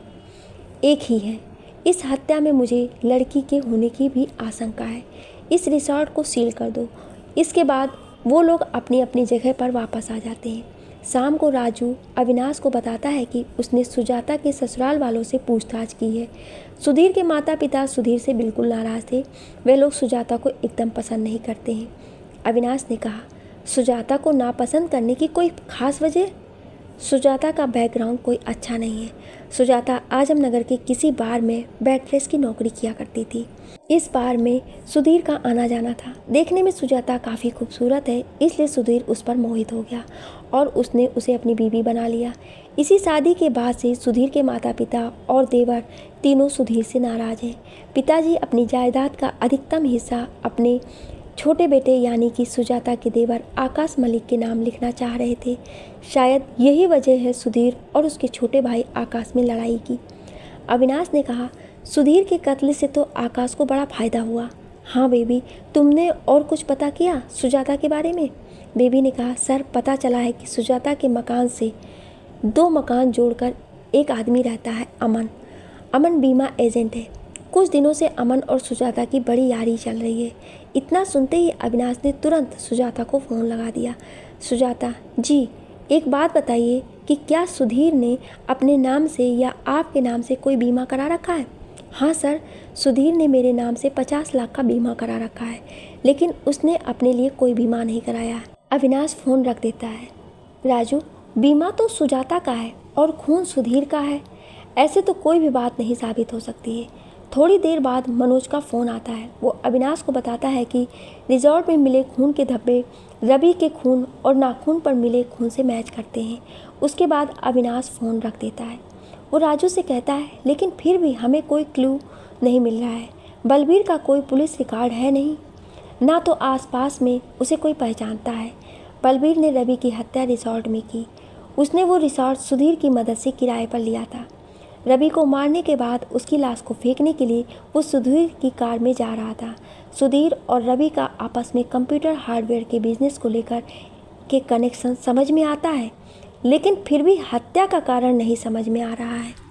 एक ही है। इस हत्या में मुझे लड़की के होने की भी आशंका है। इस रिसोर्ट को सील कर दो। इसके बाद वो लोग अपनी अपनी जगह पर वापस आ जाते हैं। शाम को राजू अविनाश को बताता है कि उसने सुजाता के ससुराल वालों से पूछताछ की है। सुधीर के माता पिता सुधीर से बिल्कुल नाराज़ थे। वे लोग सुजाता को एकदम पसंद नहीं करते हैं। अविनाश ने कहा, सुजाता को नापसंद करने की कोई ख़ास वजह? सुजाता का बैकग्राउंड कोई अच्छा नहीं है। सुजाता आजमनगर के किसी बार में वेट्रेस की नौकरी किया करती थी। इस बार में सुधीर का आना जाना था। देखने में सुजाता काफ़ी खूबसूरत है, इसलिए सुधीर उस पर मोहित हो गया और उसने उसे अपनी बीवी बना लिया। इसी शादी के बाद से सुधीर के माता पिता और देवर तीनों सुधीर से नाराज़ हैं। पिताजी अपनी जायदाद का अधिकतम हिस्सा अपने छोटे बेटे यानी कि सुजाता के देवर आकाश मलिक के नाम लिखना चाह रहे थे। शायद यही वजह है सुधीर और उसके छोटे भाई आकाश में लड़ाई की। अविनाश ने कहा, सुधीर के कत्ल से तो आकाश को बड़ा फ़ायदा हुआ। हाँ बेबी, तुमने और कुछ पता किया सुजाता के बारे में? बेबी ने कहा, सर पता चला है कि सुजाता के मकान से दो मकान जोड़कर एक आदमी रहता है, अमन। अमन बीमा एजेंट है। कुछ दिनों से अमन और सुजाता की बड़ी यारी चल रही है। इतना सुनते ही अविनाश ने तुरंत सुजाता को फ़ोन लगा दिया। सुजाता जी, एक बात बताइए कि क्या सुधीर ने अपने नाम से या आपके नाम से कोई बीमा करा रखा है? हाँ सर, सुधीर ने मेरे नाम से पचास लाख का बीमा करा रखा है, लेकिन उसने अपने लिए कोई बीमा नहीं कराया। अविनाश फ़ोन रख देता है। राजू, बीमा तो सुजाता का है और खून सुधीर का है, ऐसे तो कोई भी बात नहीं साबित हो सकती है। थोड़ी देर बाद मनोज का फ़ोन आता है। वो अविनाश को बताता है कि रिजॉर्ट में मिले खून के धब्बे रवि के खून और नाखून पर मिले खून से मैच करते हैं। उसके बाद अविनाश फ़ोन रख देता है। वो राजू से कहता है, लेकिन फिर भी हमें कोई क्लू नहीं मिल रहा है। बलबीर का कोई पुलिस रिकॉर्ड है नहीं, ना तो आसपास में उसे कोई पहचानता है। बलबीर ने रवि की हत्या रिसोर्ट में की। उसने वो रिसोर्ट सुधीर की मदद से किराए पर लिया था। रवि को मारने के बाद उसकी लाश को फेंकने के लिए वो सुधीर की कार में जा रहा था। सुधीर और रवि का आपस में कंप्यूटर हार्डवेयर के बिजनेस को लेकर के कनेक्शन समझ में आता है, लेकिन फिर भी हत्या का कारण नहीं समझ में आ रहा है।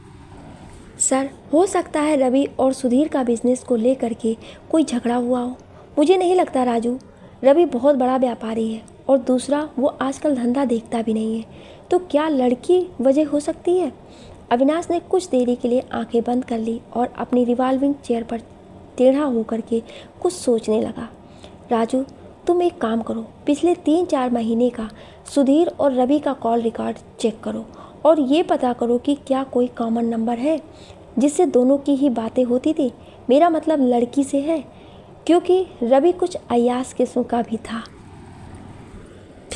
सर, हो सकता है रवि और सुधीर का बिजनेस को लेकर के कोई झगड़ा हुआ हो। मुझे नहीं लगता राजू, रवि बहुत बड़ा व्यापारी है और दूसरा वो आजकल धंधा देखता भी नहीं है, तो क्या लड़की वजह हो सकती है? अविनाश ने कुछ देरी के लिए आंखें बंद कर ली और अपनी रिवॉल्विंग चेयर पर टेढ़ा होकर के कुछ सोचने लगा। राजू, तुम एक काम करो, पिछले तीन चार महीने का सुधीर और रवि का कॉल रिकॉर्ड चेक करो और ये पता करो कि क्या कोई कॉमन नंबर है जिससे दोनों की ही बातें होती थी। मेरा मतलब लड़की से है, क्योंकि रवि कुछ अय्याश किस्म का भी था।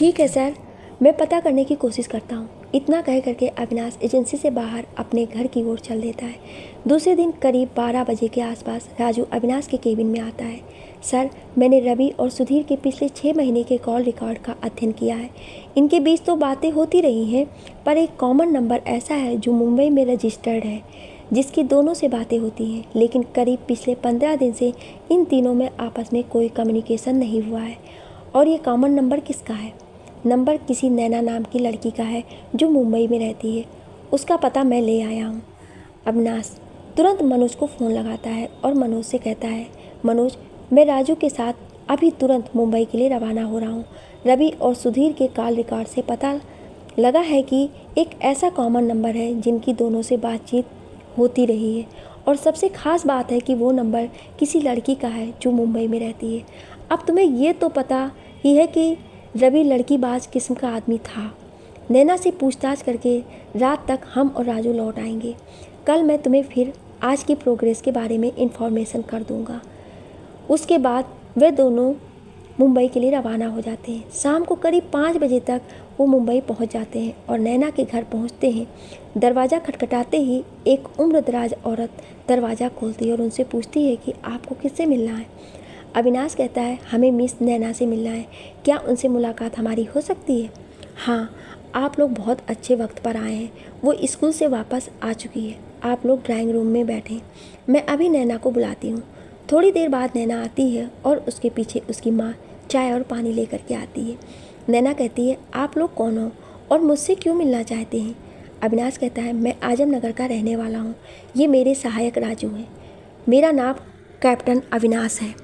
ठीक है सर, मैं पता करने की कोशिश करता हूँ। इतना कह करके अविनाश एजेंसी से बाहर अपने घर की ओर चल देता है। दूसरे दिन करीब बारह बजे के आसपास राजू अविनाश के केबिन में आता है। सर, मैंने रवि और सुधीर के पिछले छः महीने के कॉल रिकॉर्ड का अध्ययन किया है। इनके बीच तो बातें होती रही हैं, पर एक कॉमन नंबर ऐसा है जो मुंबई में रजिस्टर्ड है, जिसकी दोनों से बातें होती हैं, लेकिन करीब पिछले पंद्रह दिन से इन तीनों में आपस में कोई कम्युनिकेशन नहीं हुआ है। और ये कॉमन नंबर किसका है? नंबर किसी नैना नाम की लड़की का है जो मुंबई में रहती है। उसका पता मैं ले आया हूँ। अविनाश तुरंत मनोज को फ़ोन लगाता है और मनोज से कहता है, मनोज, मैं राजू के साथ अभी तुरंत मुंबई के लिए रवाना हो रहा हूँ। रवि और सुधीर के कॉल रिकॉर्ड से पता लगा है कि एक ऐसा कॉमन नंबर है जिनकी दोनों से बातचीत होती रही है, और सबसे ख़ास बात है कि वो नंबर किसी लड़की का है जो मुंबई में रहती है। अब तुम्हें ये तो पता ही है कि रवि लड़कीबाज किस्म का आदमी था। नैना से पूछताछ करके रात तक हम और राजू लौट आएंगे। कल मैं तुम्हें फिर आज की प्रोग्रेस के बारे में इंफॉर्मेशन कर दूंगा। उसके बाद वे दोनों मुंबई के लिए रवाना हो जाते हैं। शाम को करीब पाँच बजे तक वो मुंबई पहुंच जाते हैं और नैना के घर पहुंचते हैं। दरवाज़ा खटखटाते ही एक उम्रदराज औरत दरवाज़ा खोलती है और उनसे पूछती है कि आपको किससे मिलना है। अविनाश कहता है, हमें मिस नैना से मिलना है, क्या उनसे मुलाकात हमारी हो सकती है? हाँ, आप लोग बहुत अच्छे वक्त पर आए हैं। वो स्कूल से वापस आ चुकी है। आप लोग ड्राइंग रूम में बैठें, मैं अभी नैना को बुलाती हूँ। थोड़ी देर बाद नैना आती है और उसके पीछे उसकी माँ चाय और पानी लेकर के आती है। नैना कहती है, आप लोग कौन हो और मुझसे क्यों मिलना चाहते हैं? अविनाश कहता है, मैं आजम नगर का रहने वाला हूँ। ये मेरे सहायक राजू हैं। मेरा नाम कैप्टन अविनाश है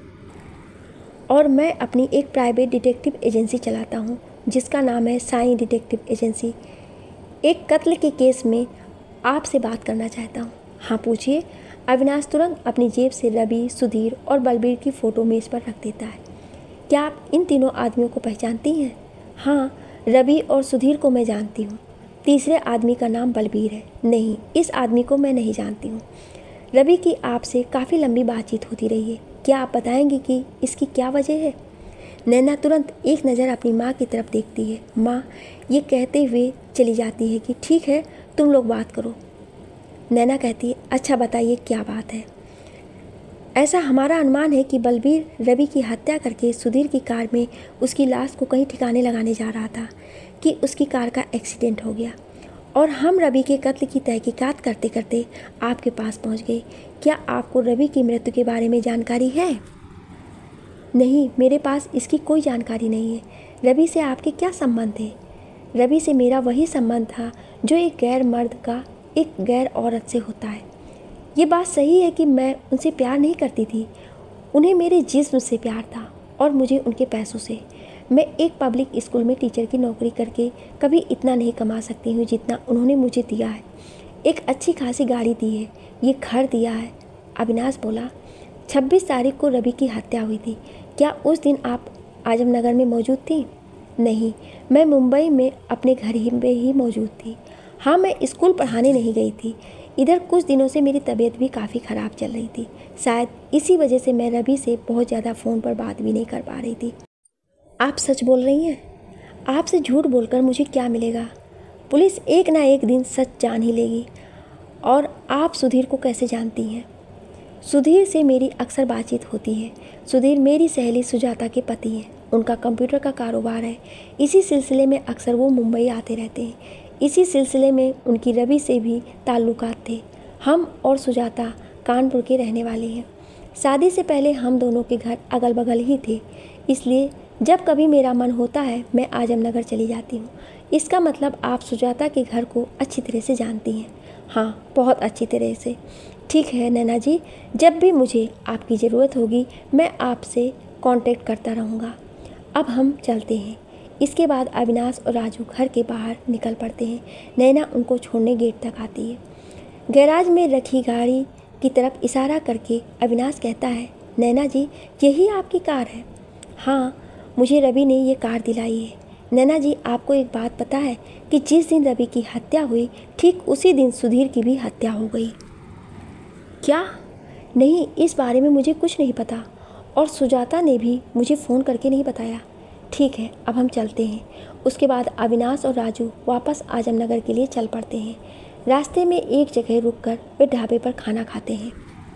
और मैं अपनी एक प्राइवेट डिटेक्टिव एजेंसी चलाता हूँ जिसका नाम है साईं डिटेक्टिव एजेंसी। एक कत्ल के केस में आपसे बात करना चाहता हूँ। हाँ, पूछिए। अविनाश तुरंत अपनी जेब से रवि, सुधीर और बलबीर की फ़ोटो मेज़ पर रख देता है। क्या आप इन तीनों आदमियों को पहचानती हैं? हाँ, रवि और सुधीर को मैं जानती हूँ। तीसरे आदमी का नाम बलबीर है। नहीं, इस आदमी को मैं नहीं जानती हूँ। रवि की आपसे काफ़ी लंबी बातचीत होती रही है। क्या आप बताएंगे कि इसकी क्या वजह है? नैना तुरंत एक नज़र अपनी माँ की तरफ देखती है। माँ ये कहते हुए चली जाती है कि ठीक है, तुम लोग बात करो। नैना कहती है, अच्छा बताइए क्या बात है? ऐसा हमारा अनुमान है कि बलबीर रवि की हत्या करके सुधीर की कार में उसकी लाश को कहीं ठिकाने लगाने जा रहा था कि उसकी कार का एक्सीडेंट हो गया और हम रवि के कत्ल की तहकीकात करते करते आपके पास पहुंच गए। क्या आपको रवि की मृत्यु के बारे में जानकारी है? नहीं, मेरे पास इसकी कोई जानकारी नहीं है। रवि से आपके क्या संबंध थे? रवि से मेरा वही संबंध था जो एक गैर मर्द का एक गैर औरत से होता है। ये बात सही है कि मैं उनसे प्यार नहीं करती थी। उन्हें मेरे जिस्म से प्यार था और मुझे उनके पैसों से। मैं एक पब्लिक स्कूल में टीचर की नौकरी करके कभी इतना नहीं कमा सकती हूँ जितना उन्होंने मुझे दिया है। एक अच्छी खासी गाड़ी दी है, ये घर दिया है। अविनाश बोला, छब्बीस तारीख को रवि की हत्या हुई थी। क्या उस दिन आप आजम नगर में मौजूद थी? नहीं, मैं मुंबई में अपने घर ही में ही मौजूद थी। हाँ, मैं स्कूल पढ़ाने नहीं गई थी। इधर कुछ दिनों से मेरी तबीयत भी काफ़ी ख़राब चल रही थी। शायद इसी वजह से मैं रवि से बहुत ज़्यादा फ़ोन पर बात भी नहीं कर पा रही थी। आप सच बोल रही हैं? आपसे झूठ बोलकर मुझे क्या मिलेगा? पुलिस एक ना एक दिन सच जान ही लेगी। और आप सुधीर को कैसे जानती हैं? सुधीर से मेरी अक्सर बातचीत होती है। सुधीर मेरी सहेली सुजाता के पति हैं। उनका कंप्यूटर का कारोबार है। इसी सिलसिले में अक्सर वो मुंबई आते रहते हैं। इसी सिलसिले में उनकी रवि से भी ताल्लुकात थे। हम और सुजाता कानपुर के रहने वाले हैं। शादी से पहले हम दोनों के घर अगल बगल ही थे, इसलिए जब कभी मेरा मन होता है मैं आजम नगर चली जाती हूँ। इसका मतलब आप सुजाता के घर को अच्छी तरह से जानती हैं? हाँ, बहुत अच्छी तरह से। ठीक है नैना जी, जब भी मुझे आपकी ज़रूरत होगी मैं आपसे कांटेक्ट करता रहूँगा। अब हम चलते हैं। इसके बाद अविनाश और राजू घर के बाहर निकल पड़ते हैं। नैना उनको छोड़ने गेट तक आती है। गैराज में रखी गाड़ी की तरफ इशारा करके अविनाश कहता है, नैना जी, यही आपकी कार है? हाँ, मुझे रवि ने ये कार दिलाई है। नैना जी, आपको एक बात पता है कि जिस दिन रवि की हत्या हुई ठीक उसी दिन सुधीर की भी हत्या हो गई? क्या? नहीं, इस बारे में मुझे कुछ नहीं पता और सुजाता ने भी मुझे फ़ोन करके नहीं बताया। ठीक है, अब हम चलते हैं। उसके बाद अविनाश और राजू वापस आजमनगर के लिए चल पड़ते हैं। रास्ते में एक जगह रुककर वे ढाबे पर खाना खाते हैं।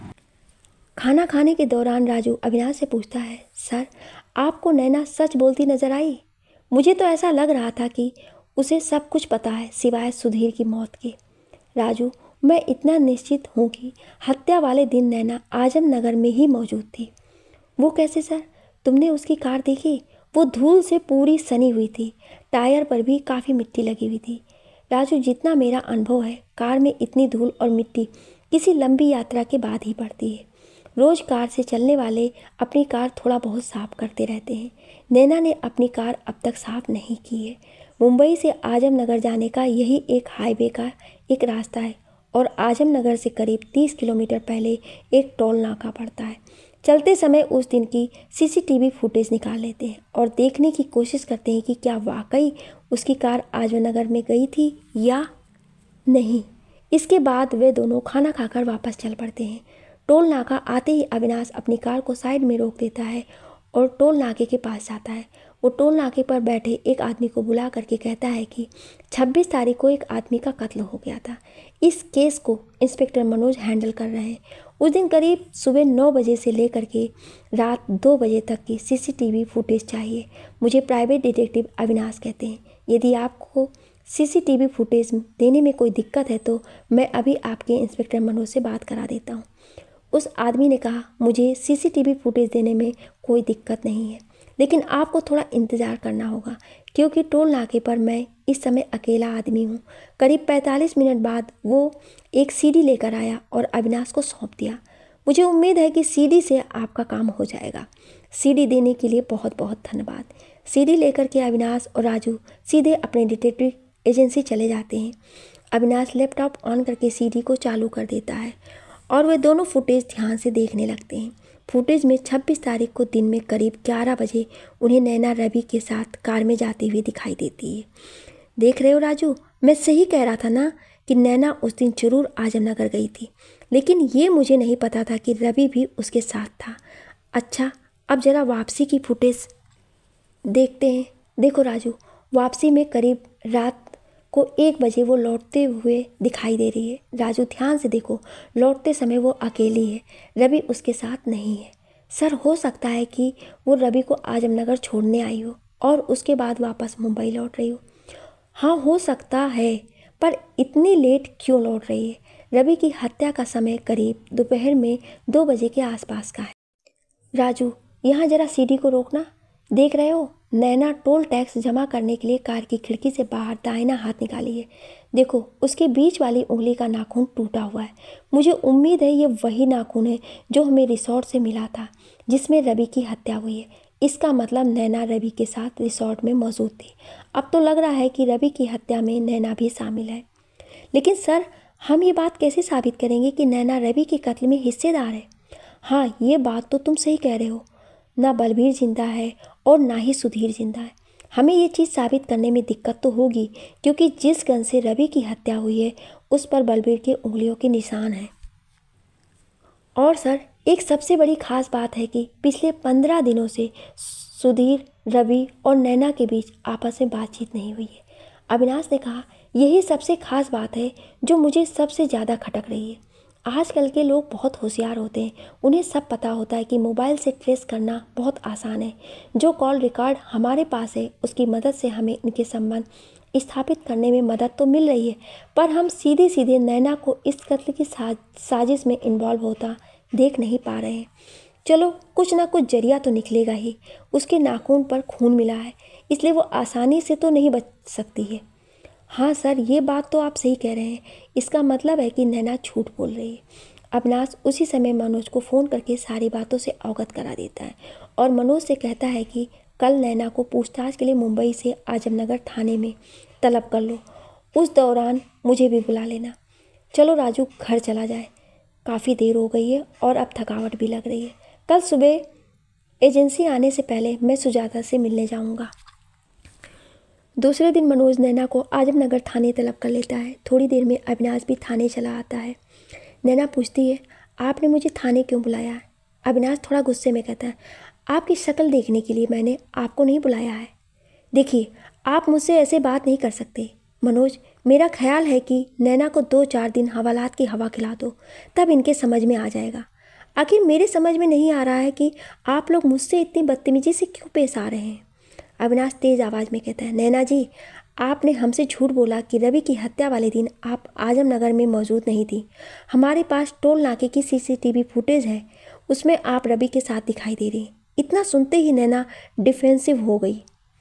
खाना खाने के दौरान राजू अविनाश से पूछता है, सर आपको नैना सच बोलती नजर आई? मुझे तो ऐसा लग रहा था कि उसे सब कुछ पता है सिवाय सुधीर की मौत के। राजू, मैं इतना निश्चित हूँ कि हत्या वाले दिन नैना आजमनगर में ही मौजूद थी। वो कैसे सर? तुमने उसकी कार देखी? वो धूल से पूरी सनी हुई थी, टायर पर भी काफ़ी मिट्टी लगी हुई थी। राजू, जितना मेरा अनुभव है, कार में इतनी धूल और मिट्टी किसी लंबी यात्रा के बाद ही पड़ती है। रोज़ कार से चलने वाले अपनी कार थोड़ा बहुत साफ करते रहते हैं। नैना ने अपनी कार अब तक साफ नहीं की है। मुंबई से आजमनगर जाने का यही एक हाईवे का एक रास्ता है और आजमनगर से करीब तीस किलोमीटर पहले एक टोल नाका पड़ता है। चलते समय उस दिन की सीसीटीवी फुटेज निकाल लेते हैं और देखने की कोशिश करते हैं कि क्या वाकई उसकी कार आजमनगर में गई थी या नहीं। इसके बाद वे दोनों खाना खाकर वापस चल पड़ते हैं। टोल नाका आते ही अविनाश अपनी कार को साइड में रोक देता है और टोल नाके के पास जाता है। वो टोल नाके पर बैठे एक आदमी को बुला करके कहता है कि छब्बीस तारीख को एक आदमी का कत्ल हो गया था। इस केस को इंस्पेक्टर मनोज हैंडल कर रहे हैं। उस दिन करीब सुबह नौ बजे से लेकर के रात दो बजे तक की सीसीटीवी फुटेज चाहिए। मुझे प्राइवेट डिटेक्टिव अविनाश कहते हैं। यदि आपको सीसीटीवी फुटेज देने में कोई दिक्कत है तो मैं अभी आपके इंस्पेक्टर मनोज से बात करा देता हूँ। उस आदमी ने कहा, मुझे सीसीटीवी फुटेज देने में कोई दिक्कत नहीं है, लेकिन आपको थोड़ा इंतज़ार करना होगा क्योंकि टोल नाके पर मैं इस समय अकेला आदमी हूँ। करीब पैंतालीस मिनट बाद वो एक सीडी लेकर आया और अविनाश को सौंप दिया। मुझे उम्मीद है कि सीडी से आपका काम हो जाएगा। सीडी देने के लिए बहुत बहुत धन्यवाद। सीडी लेकर के अविनाश और राजू सीधे अपने डिटेक्टिव एजेंसी चले जाते हैं। अविनाश लैपटॉप ऑन करके सीडी को चालू कर देता है और वे दोनों फुटेज ध्यान से देखने लगते हैं। फुटेज में छब्बीस तारीख को दिन में करीब ग्यारह बजे उन्हें नैना रवि के साथ कार में जाती हुई दिखाई देती है। देख रहे हो राजू, मैं सही कह रहा था ना कि नैना उस दिन जरूर आजमनगर गई थी, लेकिन ये मुझे नहीं पता था कि रवि भी उसके साथ था। अच्छा, अब ज़रा वापसी की फुटेज देखते हैं। देखो राजू, वापसी में करीब रात को एक बजे वो लौटते हुए दिखाई दे रही है। राजू, ध्यान से देखो, लौटते समय वो अकेली है, रवि उसके साथ नहीं है। सर, हो सकता है कि वो रवि को आजमनगर छोड़ने आई हो और उसके बाद वापस मुंबई लौट रही हो। हाँ, हो सकता है, पर इतनी लेट क्यों लौट रही है? रवि की हत्या का समय करीब दोपहर में दो बजे के आसपास का है। राजू, यहाँ जरा सीढ़ी को रोकना। देख रहे हो, नैना टोल टैक्स जमा करने के लिए कार की खिड़की से बाहर दाहिना हाथ निकाली है। देखो, उसके बीच वाली उंगली का नाखून टूटा हुआ है। मुझे उम्मीद है ये वही नाखून है जो हमें रिसोर्ट से मिला था जिसमें रवि की हत्या हुई है। इसका मतलब नैना रवि के साथ रिसोर्ट में मौजूद थी। अब तो लग रहा है कि रवि की हत्या में नैना भी शामिल है। लेकिन सर, हम ये बात कैसे साबित करेंगे कि नैना रवि के कत्ल में हिस्सेदार है? हाँ, ये बात तो तुम सही कह रहे हो। ना बलबीर जिंदा है और ना ही सुधीर जिंदा है। हमें ये चीज़ साबित करने में दिक्कत तो होगी क्योंकि जिस गन से रवि की हत्या हुई है उस पर बलबीर के उंगलियों के निशान हैं। और सर, एक सबसे बड़ी खास बात है कि पिछले पंद्रह दिनों से सुधीर, रवि और नैना के बीच आपस में बातचीत नहीं हुई है। अविनाश ने कहा, यही सबसे खास बात है जो मुझे सबसे ज़्यादा खटक रही है। आजकल के लोग बहुत होशियार होते हैं, उन्हें सब पता होता है कि मोबाइल से ट्रेस करना बहुत आसान है। जो कॉल रिकॉर्ड हमारे पास है उसकी मदद से हमें इनके संबंध स्थापित करने में मदद तो मिल रही है, पर हम सीधे सीधे नैना को इस कत्ल की साज, साजिश में इन्वॉल्व होता देख नहीं पा रहे हैं। चलो, कुछ ना कुछ जरिया तो निकलेगा ही। उसके नाखून पर खून मिला है, इसलिए वो आसानी से तो नहीं बच सकती है। हाँ सर, ये बात तो आप सही कह रहे हैं। इसका मतलब है कि नैना झूठ बोल रही है। अविनाश उसी समय मनोज को फ़ोन करके सारी बातों से अवगत करा देता है और मनोज से कहता है कि कल नैना को पूछताछ के लिए मुंबई से आजमनगर थाने में तलब कर लो। उस दौरान मुझे भी बुला लेना। चलो राजू, घर चला जाए, काफ़ी देर हो गई है और अब थकावट भी लग रही है। कल सुबह एजेंसी आने से पहले मैं सुजाता से मिलने जाऊँगा। दूसरे दिन मनोज नैना को आजमनगर थाने तलब कर लेता है। थोड़ी देर में अविनाश भी थाने चला आता है। नैना पूछती है, आपने मुझे थाने क्यों बुलाया है? अविनाश थोड़ा गुस्से में कहता है, आपकी शक्ल देखने के लिए मैंने आपको नहीं बुलाया है। देखिए, आप मुझसे ऐसे बात नहीं कर सकते। मनोज, मेरा ख्याल है कि नैना को दो चार दिन हवालात की हवा खिला दो, तब इनके समझ में आ जाएगा। आखिर मेरे समझ में नहीं आ रहा है कि आप लोग मुझसे इतनी बदतमीजी से क्यों पेश आ रहे हैं। अविनाश तेज़ आवाज़ में कहता है, नैना जी, आपने हमसे झूठ बोला कि रवि की हत्या वाले दिन आप आजमनगर में मौजूद नहीं थी। हमारे पास टोल नाके की सीसीटीवी फुटेज है, उसमें आप रवि के साथ दिखाई दे रही। इतना सुनते ही नैना डिफेंसिव हो गई।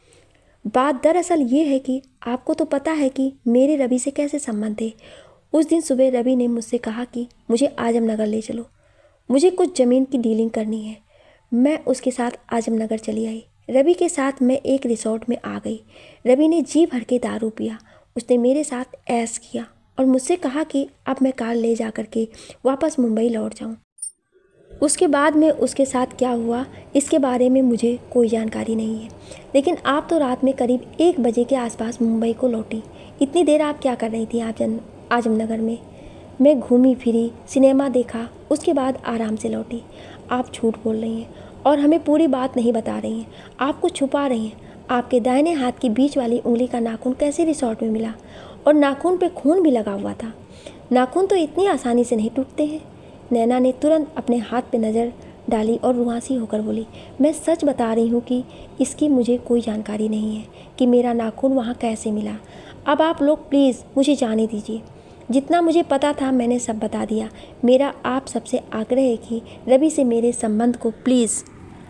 बात दरअसल ये है कि आपको तो पता है कि मेरे रवि से कैसे संबंध थे। उस दिन सुबह रवि ने मुझसे कहा कि मुझे आजमनगर ले चलो, मुझे कुछ ज़मीन की डीलिंग करनी है। मैं उसके साथ आजमनगर चली आई। रवि के साथ मैं एक रिसोर्ट में आ गई। रवि ने जी भर के दारू पिया। उसने मेरे साथ ऐश किया और मुझसे कहा कि अब मैं कार ले जा कर के वापस मुंबई लौट जाऊं। उसके बाद में उसके साथ क्या हुआ इसके बारे में मुझे कोई जानकारी नहीं है, लेकिन आप तो रात में करीब एक बजे के आसपास मुंबई को लौटी। इतनी देर आप क्या कर रही थी आजम आजमनगर में? मैं घूमी फिरी, सिनेमा देखा, उसके बाद आराम से लौटी। आप झूठ बोल रही हैं और हमें पूरी बात नहीं बता रही हैं, आप कुछ छुपा रही हैं। आपके दाहिने हाथ की बीच वाली उंगली का नाखून कैसे रिसोर्ट में मिला? और नाखून पे खून भी लगा हुआ था। नाखून तो इतनी आसानी से नहीं टूटते हैं। नैना ने तुरंत अपने हाथ पे नज़र डाली और रुआसी होकर बोली, मैं सच बता रही हूँ कि इसकी मुझे कोई जानकारी नहीं है कि मेरा नाखून वहाँ कैसे मिला। अब आप लोग प्लीज़ मुझे जाने दीजिए। जितना मुझे पता था मैंने सब बता दिया। मेरा आप सबसे आग्रह है कि रवि से मेरे संबंध को प्लीज़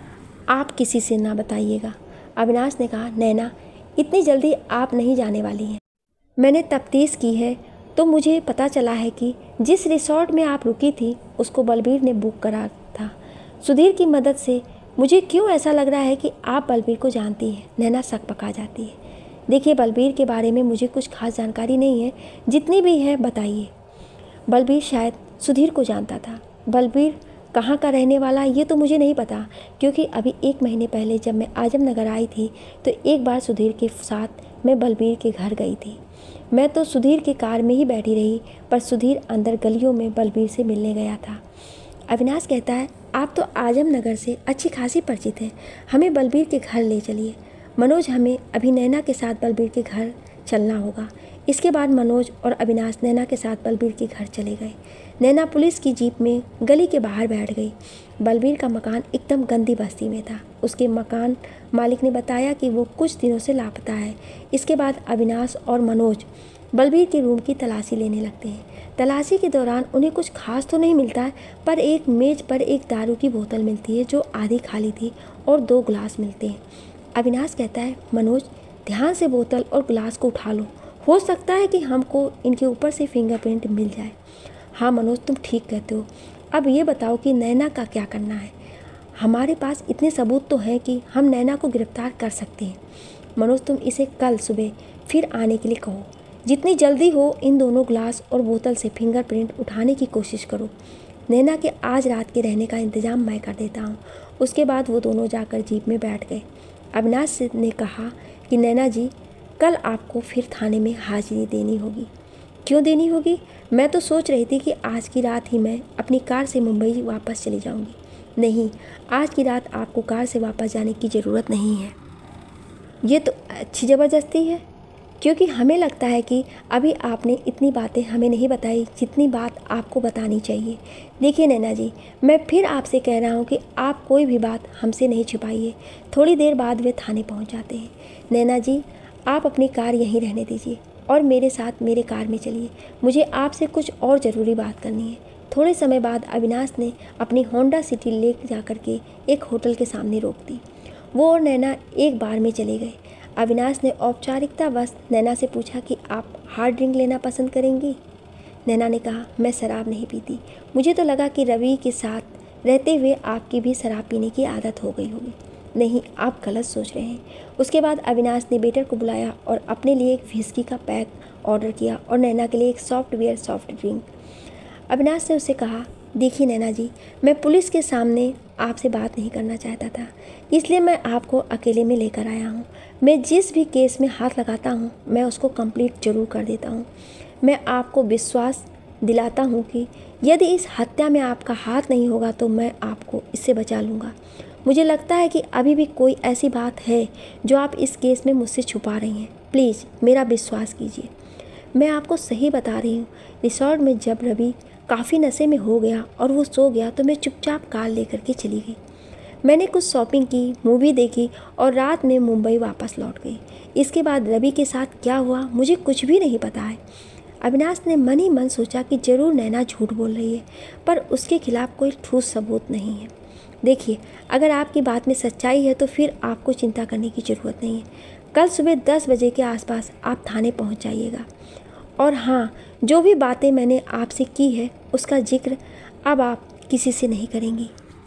आप किसी से ना बताइएगा। अविनाश ने कहा, नैना, इतनी जल्दी आप नहीं जाने वाली हैं। मैंने तफ्तीश की है तो मुझे पता चला है कि जिस रिसोर्ट में आप रुकी थी उसको बलबीर ने बुक करा था। सुधीर की मदद से। मुझे क्यों ऐसा लग रहा है कि आप बलबीर को जानती हैं। नैना शक पका जाती है। देखिए, बलबीर के बारे में मुझे कुछ खास जानकारी नहीं है, जितनी भी है बताइए। बलबीर शायद सुधीर को जानता था। बलबीर कहाँ का रहने वाला ये तो मुझे नहीं पता, क्योंकि अभी एक महीने पहले जब मैं आजमनगर आई थी तो एक बार सुधीर के साथ मैं बलबीर के घर गई थी। मैं तो सुधीर की कार में ही बैठी रही, पर सुधीर अंदर गलियों में बलबीर से मिलने गया था। अविनाश कहता है, आप तो आजमनगर से अच्छी खासी परिचित हैं, हमें बलबीर के घर ले चलिए। मनोज, हमें अभी नैना के साथ बलबीर के घर चलना होगा। इसके बाद मनोज और अविनाश नैना के साथ बलबीर के घर चले गए। नैना पुलिस की जीप में गली के बाहर बैठ गई। बलबीर का मकान एकदम गंदी बस्ती में था। उसके मकान मालिक ने बताया कि वो कुछ दिनों से लापता है। इसके बाद अविनाश और मनोज बलबीर के रूम की तलाशी लेने लगते हैं। तलाशी के दौरान उन्हें कुछ खास तो नहीं मिलता है, पर एक मेज पर एक दारू की बोतल मिलती है जो आधी खाली थी और दो गिलास मिलते हैं। अविनाश कहता है, मनोज, ध्यान से बोतल और गिलास को उठा लो, हो सकता है कि हमको इनके ऊपर से फिंगरप्रिंट मिल जाए। हाँ मनोज, तुम ठीक कहते हो। अब ये बताओ कि नैना का क्या करना है। हमारे पास इतने सबूत तो हैं कि हम नैना को गिरफ्तार कर सकते हैं। मनोज, तुम इसे कल सुबह फिर आने के लिए कहो। जितनी जल्दी हो इन दोनों ग्लास और बोतल से फिंगरप्रिंट उठाने की कोशिश करो। नैना के आज रात के रहने का इंतज़ाम मैं कर देता हूँ। उसके बाद वो दोनों जाकर जीप में बैठ गए। अविनाश ने कहा कि नैना जी, कल आपको फिर थाने में हाजिरी देनी होगी। क्यों देनी होगी? मैं तो सोच रही थी कि आज की रात ही मैं अपनी कार से मुंबई वापस चली जाऊंगी। नहीं, आज की रात आपको कार से वापस जाने की ज़रूरत नहीं है। ये तो अच्छी ज़बरदस्ती है, क्योंकि हमें लगता है कि अभी आपने इतनी बातें हमें नहीं बताई जितनी बात आपको बतानी चाहिए। देखिए नैना जी, मैं फिर आपसे कह रहा हूँ कि आप कोई भी बात हमसे नहीं छुपाइए। थोड़ी देर बाद वे थाने पहुँच जाते हैं। नैना जी, आप अपनी कार यहीं रहने दीजिए और मेरे साथ मेरे कार में चलिए। मुझे आपसे कुछ और ज़रूरी बात करनी है। थोड़े समय बाद अविनाश ने अपनी होंडा सिटी ले जा कर के एक होटल के सामने रोक दी। वो और नैना एक बार में चले गए। अविनाश ने औपचारिकतावश नैना से पूछा कि आप हार्ड ड्रिंक लेना पसंद करेंगी। नैना ने कहा, मैं शराब नहीं पीती। मुझे तो लगा कि रवि के साथ रहते हुए आपकी भी शराब पीने की आदत हो गई होगी। नहीं, आप गलत सोच रहे हैं। उसके बाद अविनाश ने वेटर को बुलाया और अपने लिए एक व्हिस्की का पैक ऑर्डर किया और नैना के लिए एक सॉफ्टवेयर सॉफ्ट ड्रिंक। अविनाश ने उससे कहा, देखिए नैना जी, मैं पुलिस के सामने आपसे बात नहीं करना चाहता था, इसलिए मैं आपको अकेले में लेकर आया हूँ। मैं जिस भी केस में हाथ लगाता हूँ मैं उसको कंप्लीट जरूर कर देता हूँ। मैं आपको विश्वास दिलाता हूँ कि यदि इस हत्या में आपका हाथ नहीं होगा तो मैं आपको इससे बचा लूँगा। मुझे लगता है कि अभी भी कोई ऐसी बात है जो आप इस केस में मुझसे छुपा रही हैं। प्लीज़ मेरा विश्वास कीजिए। मैं आपको सही बता रही हूँ। रिसॉर्ट में जब रवि काफ़ी नशे में हो गया और वो सो गया तो मैं चुपचाप कार लेकर के चली गई। मैंने कुछ शॉपिंग की, मूवी देखी और रात में मुंबई वापस लौट गई। इसके बाद रवि के साथ क्या हुआ मुझे कुछ भी नहीं पता है। अविनाश ने मन ही मन सोचा कि ज़रूर नैना झूठ बोल रही है, पर उसके खिलाफ कोई ठोस सबूत नहीं है। देखिए, अगर आपकी बात में सच्चाई है तो फिर आपको चिंता करने की ज़रूरत नहीं है। कल सुबह दस बजे के आसपास आप थाने पहुंच जाइएगा। और हाँ, जो भी बातें मैंने आपसे की है उसका जिक्र अब आप किसी से नहीं करेंगी।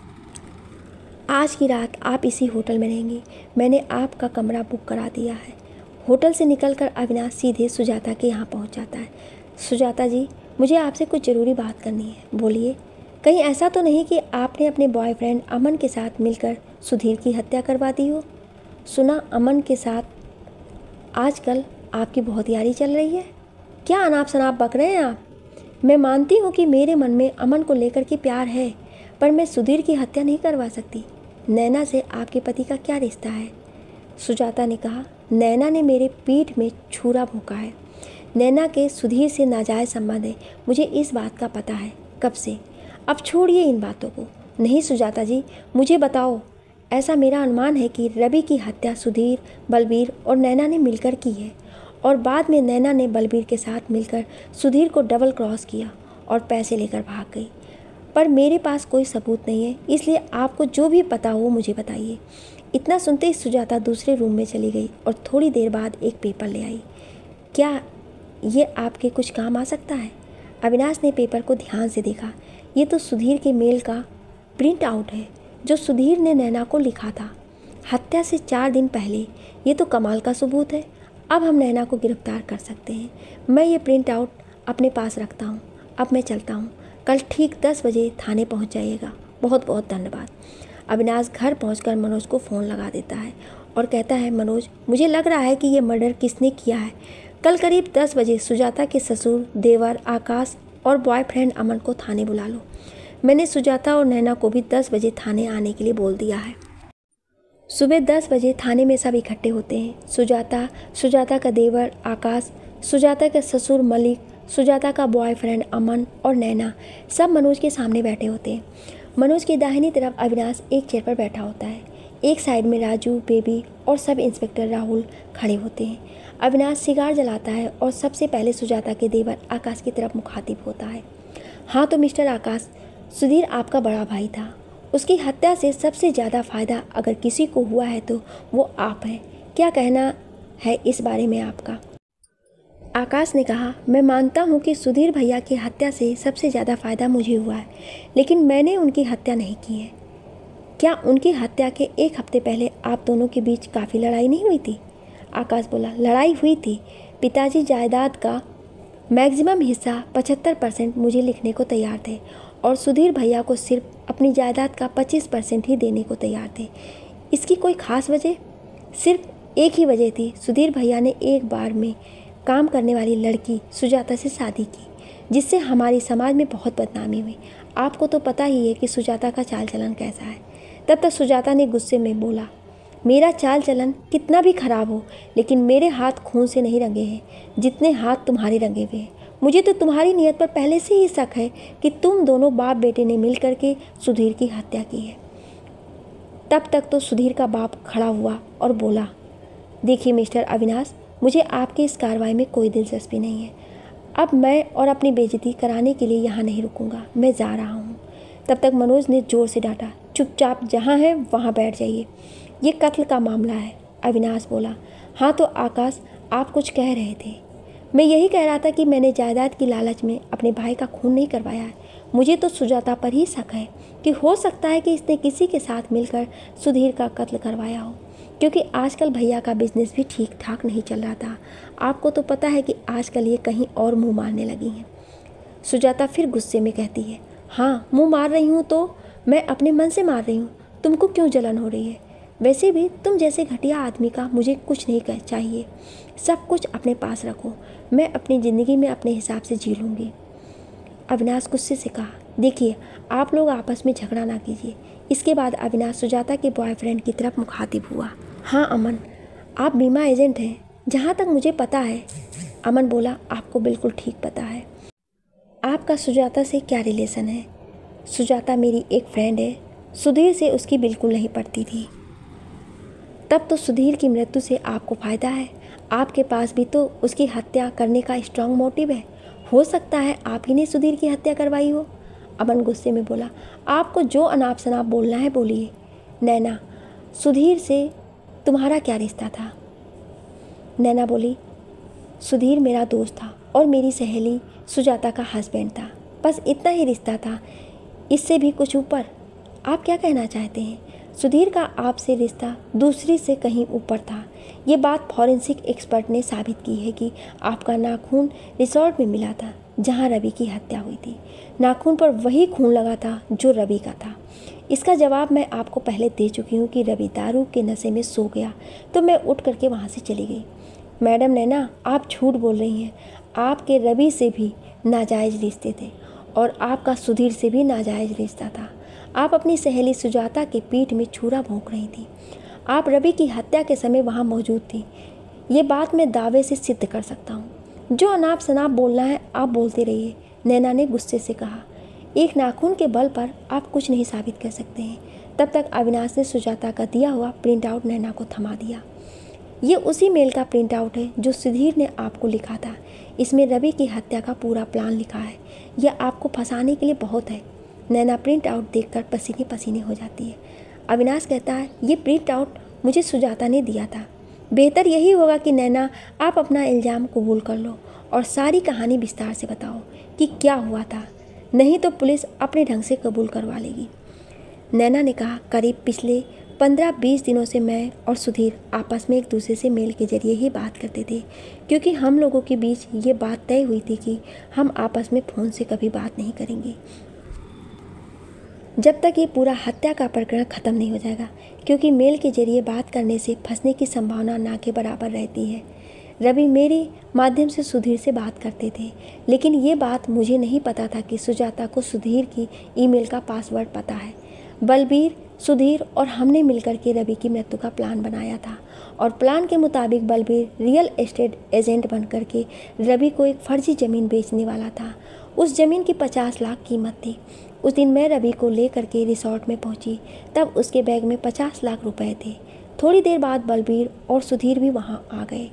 आज की रात आप इसी होटल में रहेंगी। मैंने आपका कमरा बुक करा दिया है। होटल से निकलकर अविनाश सीधे सुजाता के यहाँ पहुँच जाता है। सुजाता जी, मुझे आपसे कुछ ज़रूरी बात करनी है, बोलिए। कहीं ऐसा तो नहीं कि आपने अपने बॉयफ्रेंड अमन के साथ मिलकर सुधीर की हत्या करवा दी हो? सुना अमन के साथ आजकल आपकी बहुत यारी चल रही है। क्या अनाप शनाप बक रहे हैं आप? मैं मानती हूँ कि मेरे मन में अमन को लेकर के प्यार है, पर मैं सुधीर की हत्या नहीं करवा सकती। नैना से आपके पति का क्या रिश्ता है? सुजाता ने कहा, नैना ने मेरे पीठ में छुरा भोंका है। नैना के सुधीर से नाजायज़ संबंध है, मुझे इस बात का पता है कब से। अब छोड़िए इन बातों को। नहीं सुजाता जी, मुझे बताओ। ऐसा मेरा अनुमान है कि रवि की हत्या सुधीर, बलबीर और नैना ने मिलकर की है और बाद में नैना ने बलबीर के साथ मिलकर सुधीर को डबल क्रॉस किया और पैसे लेकर भाग गई। पर मेरे पास कोई सबूत नहीं है, इसलिए आपको जो भी पता हो मुझे बताइए। इतना सुनते ही सुजाता दूसरे रूम में चली गई और थोड़ी देर बाद एक पेपर ले आई। क्या ये आपके कुछ काम आ सकता है? अविनाश ने पेपर को ध्यान से देखा। ये तो सुधीर के मेल का प्रिंट आउट है जो सुधीर ने नैना को लिखा था हत्या से चार दिन पहले। ये तो कमाल का सबूत है। अब हम नैना को गिरफ्तार कर सकते हैं। मैं ये प्रिंट आउट अपने पास रखता हूँ। अब मैं चलता हूँ। कल ठीक दस बजे थाने पहुँच जाइएगा। बहुत बहुत धन्यवाद। अविनाश घर पहुंचकर मनोज को फ़ोन लगा देता है और कहता है, मनोज, मुझे लग रहा है कि ये मर्डर किसने किया है। कल करीब दस बजे सुजाता के ससुर, देवर, आकाश और बॉयफ्रेंड अमन को थाने बुला लो। मैंने सुजाता और नैना को भी दस बजे थाने आने के लिए बोल दिया है। सुबह दस बजे थाने में सब इकट्ठे होते हैं। सुजाता, सुजाता का देवर आकाश, सुजाता का ससुर मलिक, सुजाता का बॉयफ्रेंड अमन और नैना सब मनोज के सामने बैठे होते हैं। मनोज की दाहिनी तरफ अविनाश एक चेयर पर बैठा होता है। एक साइड में राजू, बेबी और सब इंस्पेक्टर राहुल खड़े होते हैं। अविनाश सिगार जलाता है और सबसे पहले सुजाता के देवर आकाश की तरफ मुखातिब होता है। हाँ तो मिस्टर आकाश, सुधीर आपका बड़ा भाई था। उसकी हत्या से सबसे ज़्यादा फ़ायदा अगर किसी को हुआ है तो वो आप हैं। क्या कहना है इस बारे में आपका? आकाश ने कहा, मैं मानता हूँ कि सुधीर भैया की हत्या से सबसे ज़्यादा फ़ायदा मुझे हुआ है, लेकिन मैंने उनकी हत्या नहीं की है। क्या उनकी हत्या के एक हफ्ते पहले आप दोनों के बीच काफ़ी लड़ाई नहीं हुई थी? आकाश बोला, लड़ाई हुई थी। पिताजी जायदाद का मैक्सिमम हिस्सा पचहत्तर परसेंट मुझे लिखने को तैयार थे और सुधीर भैया को सिर्फ अपनी जायदाद का पच्चीस परसेंट ही देने को तैयार थे। इसकी कोई ख़ास वजह? सिर्फ एक ही वजह थी। सुधीर भैया ने एक बार में काम करने वाली लड़की सुजाता से शादी की, जिससे हमारी समाज में बहुत बदनामी हुई। आपको तो पता ही है कि सुजाता का चाल चलन कैसा है। तब तक सुजाता ने गुस्से में बोला, मेरा चाल चलन कितना भी खराब हो, लेकिन मेरे हाथ खून से नहीं रंगे हैं जितने हाथ तुम्हारे रंगे हुए हैं। मुझे तो तुम्हारी नीयत पर पहले से ही शक है कि तुम दोनों बाप बेटे ने मिल करके सुधीर की हत्या की है। तब तक तो सुधीर का बाप खड़ा हुआ और बोला, देखिए मिस्टर अविनाश, मुझे आपकी इस कार्रवाई में कोई दिलचस्पी नहीं है। अब मैं और अपनी बेइज्जती कराने के लिए यहाँ नहीं रुकूंगा, मैं जा रहा हूँ। तब तक मनोज ने ज़ोर से डांटा, चुपचाप जहाँ है वहाँ बैठ जाइए, ये कत्ल का मामला है। अविनाश बोला, हाँ तो आकाश, आप कुछ कह रहे थे? मैं यही कह रहा था कि मैंने जायदाद की लालच में अपने भाई का खून नहीं करवाया है। मुझे तो सुजाता पर ही शक है कि हो सकता है कि इसने किसी के साथ मिलकर सुधीर का कत्ल करवाया हो, क्योंकि आजकल भैया का बिजनेस भी ठीक ठाक नहीं चल रहा था। आपको तो पता है कि आजकल ये कहीं और मुंह मारने लगी हैं। सुजाता फिर गुस्से में कहती है, हाँ मुंह मार रही हूँ तो मैं अपने मन से मार रही हूँ, तुमको क्यों जलन हो रही है? वैसे भी तुम जैसे घटिया आदमी का मुझे कुछ नहीं कह चाहिए। सब कुछ अपने पास रखो, मैं अपनी ज़िंदगी में अपने हिसाब से जी लूँगी। अविनाश गुस्से से कहा, देखिए आप लोग आपस में झगड़ा ना कीजिए, इसके बाद अविनाश सुजाता के बॉयफ्रेंड की तरफ मुखातिब हुआ। हाँ अमन, आप बीमा एजेंट हैं, जहाँ तक मुझे पता है। अमन बोला, आपको बिल्कुल ठीक पता है। आपका सुजाता से क्या रिलेशन है? सुजाता मेरी एक फ्रेंड है, सुधीर से उसकी बिल्कुल नहीं पड़ती थी। तब तो सुधीर की मृत्यु से आपको फ़ायदा है, आपके पास भी तो उसकी हत्या करने का स्ट्रांग मोटिव है। हो सकता है आप ही ने सुधीर की हत्या करवाई हो। अमन गुस्से में बोला, आपको जो अनाप शनाप बोलना है बोलिए। नैना, सुधीर से तुम्हारा क्या रिश्ता था? नैना बोली, सुधीर मेरा दोस्त था और मेरी सहेली सुजाता का हस्बैंड था, बस इतना ही रिश्ता था, इससे भी कुछ ऊपर। आप क्या कहना चाहते हैं? सुधीर का आपसे रिश्ता दूसरी से कहीं ऊपर था। ये बात फॉरेंसिक एक्सपर्ट ने साबित की है कि आपका नाखून रिसोर्ट में मिला था जहां रवि की हत्या हुई थी। नाखून पर वही खून लगा था जो रवि का था। इसका जवाब मैं आपको पहले दे चुकी हूँ कि रवि दारू के नशे में सो गया तो मैं उठ करके वहाँ से चली गई। मैडम नैना, आप झूठ बोल रही हैं। आपके रवि से भी नाजायज़ रिश्ते थे और आपका सुधीर से भी नाजायज़ रिश्ता था। आप अपनी सहेली सुजाता के पीठ में छुरा भोंक रही थी। आप रवि की हत्या के समय वहाँ मौजूद थी। ये बात मैं दावे से सिद्ध कर सकता हूँ। जो अनाप शनाप बोलना है आप बोलते रहिए, नैना ने गुस्से से कहा। एक नाखून के बल पर आप कुछ नहीं साबित कर सकते हैं। तब तक अविनाश ने सुजाता का दिया हुआ प्रिंट आउट नैना को थमा दिया। ये उसी मेल का प्रिंट आउट है जो सुधीर ने आपको लिखा था। इसमें रवि की हत्या का पूरा प्लान लिखा है। यह आपको फंसाने के लिए बहुत है। नैना प्रिंट आउट देखकर पसीने पसीने हो जाती है। अविनाश कहता है, ये प्रिंट आउट मुझे सुजाता ने दिया था। बेहतर यही होगा कि नैना आप अपना इल्ज़ाम कबूल कर लो और सारी कहानी विस्तार से बताओ कि क्या हुआ था, नहीं तो पुलिस अपने ढंग से कबूल करवा लेगी। नैना ने कहा, करीब पिछले पंद्रह बीस दिनों से मैं और सुधीर आपस में एक दूसरे से मेल के जरिए ही बात करते थे, क्योंकि हम लोगों के बीच ये बात तय हुई थी कि हम आपस में फ़ोन से कभी बात नहीं करेंगे जब तक ये पूरा हत्या का प्रकरण ख़त्म नहीं हो जाएगा, क्योंकि मेल के जरिए बात करने से फंसने की संभावना ना के बराबर रहती है। रवि मेरे माध्यम से सुधीर से बात करते थे, लेकिन ये बात मुझे नहीं पता था कि सुजाता को सुधीर की ईमेल का पासवर्ड पता है। बलबीर, सुधीर और हमने मिलकर के रवि की मृत्यु का प्लान बनाया था और प्लान के मुताबिक बलबीर रियल एस्टेट एजेंट बनकर के रवि को एक फर्जी ज़मीन बेचने वाला था। उस ज़मीन की पचास लाख कीमत थी। उस दिन मैं रवि को लेकर के रिसोर्ट में पहुंची, तब उसके बैग में पचास लाख रुपए थे। थोड़ी देर बाद बलबीर और सुधीर भी वहां आ गए।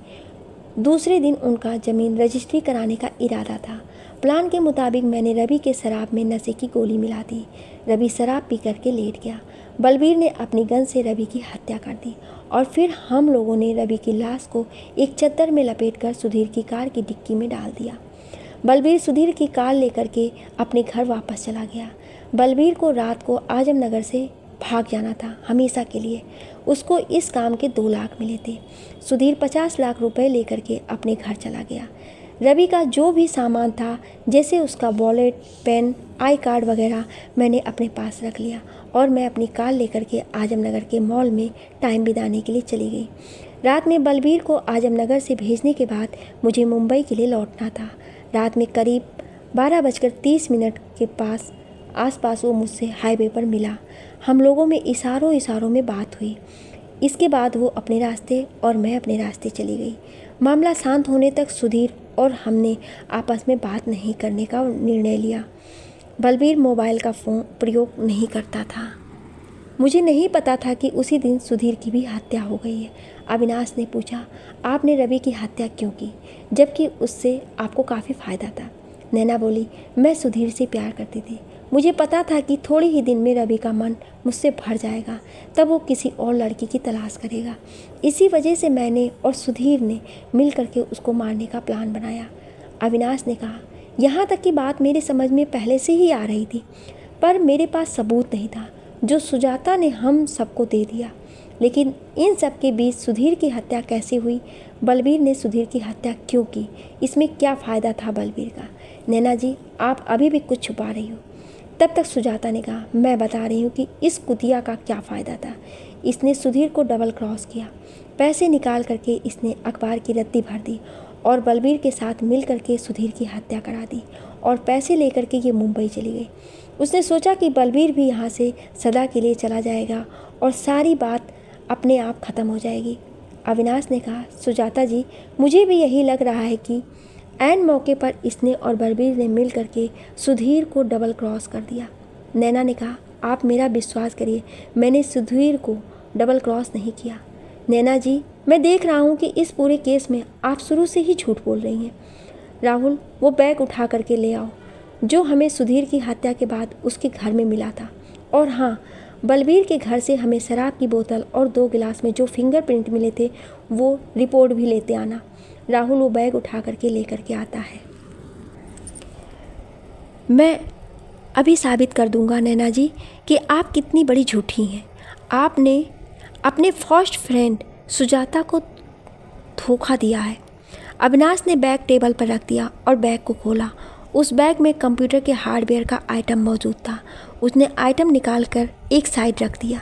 दूसरे दिन उनका ज़मीन रजिस्ट्री कराने का इरादा था। प्लान के मुताबिक मैंने रवि के शराब में नशे की गोली मिला दी। रवि शराब पी करके लेट गया। बलबीर ने अपनी गन से रवि की हत्या कर दी और फिर हम लोगों ने रवि की लाश को एक चद्दर में लपेटकर सुधीर की कार की डिक्की में डाल दिया। बलबीर सुधीर की कार लेकर के अपने घर वापस चला गया। बलबीर को रात को आजमनगर से भाग जाना था हमेशा के लिए। उसको इस काम के दो लाख मिले थे। सुधीर पचास लाख रुपए लेकर के अपने घर चला गया। रवि का जो भी सामान था, जैसे उसका वॉलेट, पेन, आई कार्ड वगैरह, मैंने अपने पास रख लिया और मैं अपनी कार लेकर के आजमनगर के मॉल में टाइम बिताने के लिए चली गई। रात में बलबीर को आजमनगर से भेजने के बाद मुझे मुंबई के लिए लौटना था। रात में करीब बारह बजकर तीस मिनट के पास आसपास वो मुझसे हाईवे पर मिला। हम लोगों में इशारों इशारों में बात हुई। इसके बाद वो अपने रास्ते और मैं अपने रास्ते चली गई। मामला शांत होने तक सुधीर और हमने आपस में बात नहीं करने का निर्णय लिया। बलबीर मोबाइल का फ़ोन प्रयोग नहीं करता था। मुझे नहीं पता था कि उसी दिन सुधीर की भी हत्या हो गई है। अविनाश ने पूछा, आपने रवि की हत्या क्यों की, जबकि उससे आपको काफ़ी फ़ायदा था? नैना बोली, मैं सुधीर से प्यार करती थी। मुझे पता था कि थोड़े ही दिन में रवि का मन मुझसे भर जाएगा, तब वो किसी और लड़की की तलाश करेगा। इसी वजह से मैंने और सुधीर ने मिल करके उसको मारने का प्लान बनाया। अविनाश ने कहा, यहाँ तक की बात मेरे समझ में पहले से ही आ रही थी, पर मेरे पास सबूत नहीं था जो सुजाता ने हम सबको दे दिया। लेकिन इन सब के बीच सुधीर की हत्या कैसे हुई? बलबीर ने सुधीर की हत्या क्यों की? इसमें क्या फ़ायदा था बलबीर का? नैना जी, आप अभी भी कुछ छुपा रही हो। तब तक सुजाता ने कहा, मैं बता रही हूँ कि इस कुतिया का क्या फ़ायदा था। इसने सुधीर को डबल क्रॉस किया। पैसे निकाल करके इसने अखबार की रद्दी भर दी और बलबीर के साथ मिल करके सुधीर की हत्या करा दी और पैसे लेकर के ये मुंबई चली गई। उसने सोचा कि बलबीर भी यहाँ से सदा के लिए चला जाएगा और सारी बात अपने आप ख़त्म हो जाएगी। अविनाश ने कहा, सुजाता जी, मुझे भी यही लग रहा है कि ऐन मौके पर इसने और बलबीर ने मिल करके सुधीर को डबल क्रॉस कर दिया। नैना ने कहा, आप मेरा विश्वास करिए, मैंने सुधीर को डबल क्रॉस नहीं किया। नैना जी, मैं देख रहा हूँ कि इस पूरे केस में आप शुरू से ही झूठ बोल रही हैं। राहुल, वो बैग उठा करके ले आओ जो हमें सुधीर की हत्या के बाद उसके घर में मिला था। और हाँ, बलबीर के घर से हमें शराब की बोतल और दो गिलास में जो फिंगरप्रिंट मिले थे वो रिपोर्ट भी लेते आना। राहुल वो बैग उठा करके ले करके आता है। मैं अभी साबित कर दूंगा नैना जी कि आप कितनी बड़ी झूठी हैं। आपने अपने फर्स्ट फ्रेंड सुजाता को धोखा दिया है। अविनाश ने बैग टेबल पर रख दिया और बैग को खोला। उस बैग में कंप्यूटर के हार्डवेयर का आइटम मौजूद था। उसने आइटम निकाल कर एक साइड रख दिया।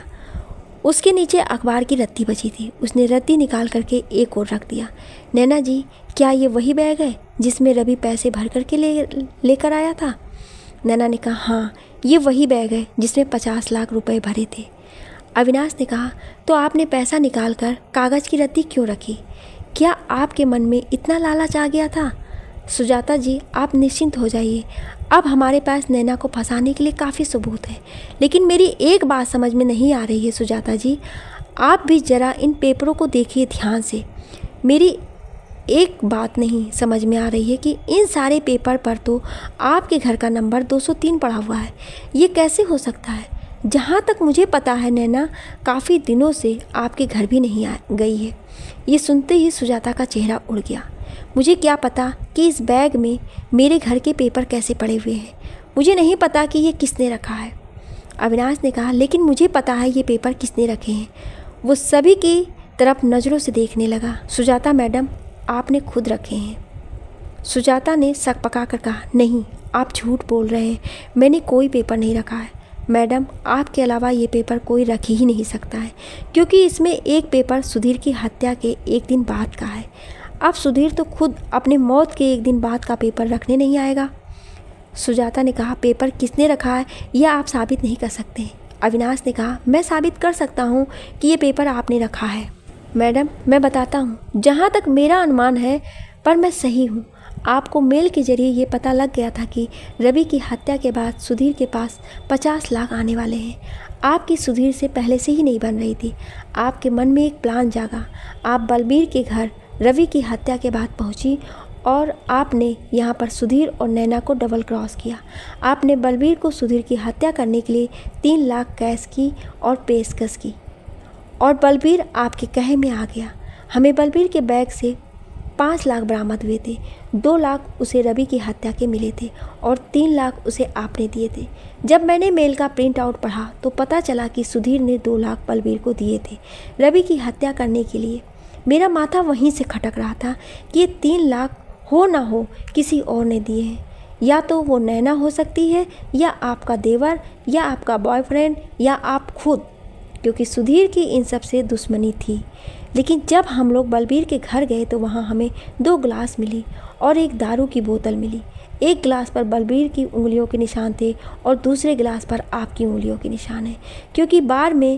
उसके नीचे अखबार की रत्ती बची थी। उसने रत्ती निकाल करके एक और रख दिया। नैना जी, क्या ये वही बैग है जिसमें रवि पैसे भर करके ले लेकर आया था? नैना ने कहा, हाँ, ये वही बैग है जिसमें पचास लाख रुपए भरे थे। अविनाश ने कहा, तो आपने पैसा निकाल कर कागज़ की रत्ती क्यों रखी? क्या आपके मन में इतना लालच आ गया था? सुजाता जी, आप निश्चिंत हो जाइए। अब हमारे पास नैना को फंसाने के लिए काफ़ी सबूत है। लेकिन मेरी एक बात समझ में नहीं आ रही है सुजाता जी, आप भी ज़रा इन पेपरों को देखिए ध्यान से। मेरी एक बात नहीं समझ में आ रही है कि इन सारे पेपर पर तो आपके घर का नंबर दो सौ तीन पड़ा हुआ है। ये कैसे हो सकता है? जहाँ तक मुझे पता है नैना काफ़ी दिनों से आपके घर भी नहीं आ गई है। ये सुनते ही सुजाता का चेहरा उड़ गया। मुझे क्या पता कि इस बैग में मेरे घर के पेपर कैसे पड़े हुए हैं। मुझे नहीं पता कि ये किसने रखा है। अविनाश ने कहा, लेकिन मुझे पता है ये पेपर किसने रखे हैं। वो सभी की तरफ नज़रों से देखने लगा। सुजाता मैडम, आपने खुद रखे हैं। सुजाता ने सक पका कर कहा, नहीं, आप झूठ बोल रहे हैं। मैंने कोई पेपर नहीं रखा है। मैडम, आपके अलावा ये पेपर कोई रख ही नहीं सकता है, क्योंकि इसमें एक पेपर सुधीर की हत्या के एक दिन बाद का है। अब सुधीर तो खुद अपने मौत के एक दिन बाद का पेपर रखने नहीं आएगा। सुजाता ने कहा, पेपर किसने रखा है यह आप साबित नहीं कर सकते। अविनाश ने कहा, मैं साबित कर सकता हूँ कि ये पेपर आपने रखा है। मैडम, मैं बताता हूँ, जहाँ तक मेरा अनुमान है पर मैं सही हूँ। आपको मेल के जरिए ये पता लग गया था कि रवि की हत्या के बाद सुधीर के पास पचास लाख आने वाले हैं। आपकी सुधीर से पहले से ही नहीं बन रही थी। आपके मन में एक प्लान जागा। आप बलबीर के घर रवि की हत्या के बाद पहुंची और आपने यहाँ पर सुधीर और नैना को डबल क्रॉस किया। आपने बलबीर को सुधीर की हत्या करने के लिए तीन लाख कैश की और पेशकश की और बलबीर आपके कहे में आ गया। हमें बलबीर के बैग से पाँच लाख बरामद हुए थे। दो लाख उसे रवि की हत्या के मिले थे और तीन लाख उसे आपने दिए थे। जब मैंने मेल का प्रिंट आउट पढ़ा तो पता चला कि सुधीर ने दो लाख बलबीर को दिए थे रवि की हत्या करने के लिए। मेरा माथा वहीं से खटक रहा था कि ये तीन लाख हो ना हो किसी और ने दिए हैं। या तो वो नैना हो सकती है, या आपका देवर, या आपका बॉयफ्रेंड, या आप खुद, क्योंकि सुधीर की इन सब से दुश्मनी थी। लेकिन जब हम लोग बलबीर के घर गए तो वहाँ हमें दो गिलास मिली और एक दारू की बोतल मिली। एक गिलास पर बलबीर की उंगलियों के निशान थे और दूसरे गिलास पर आपकी उंगलियों के निशान हैं, क्योंकि बार में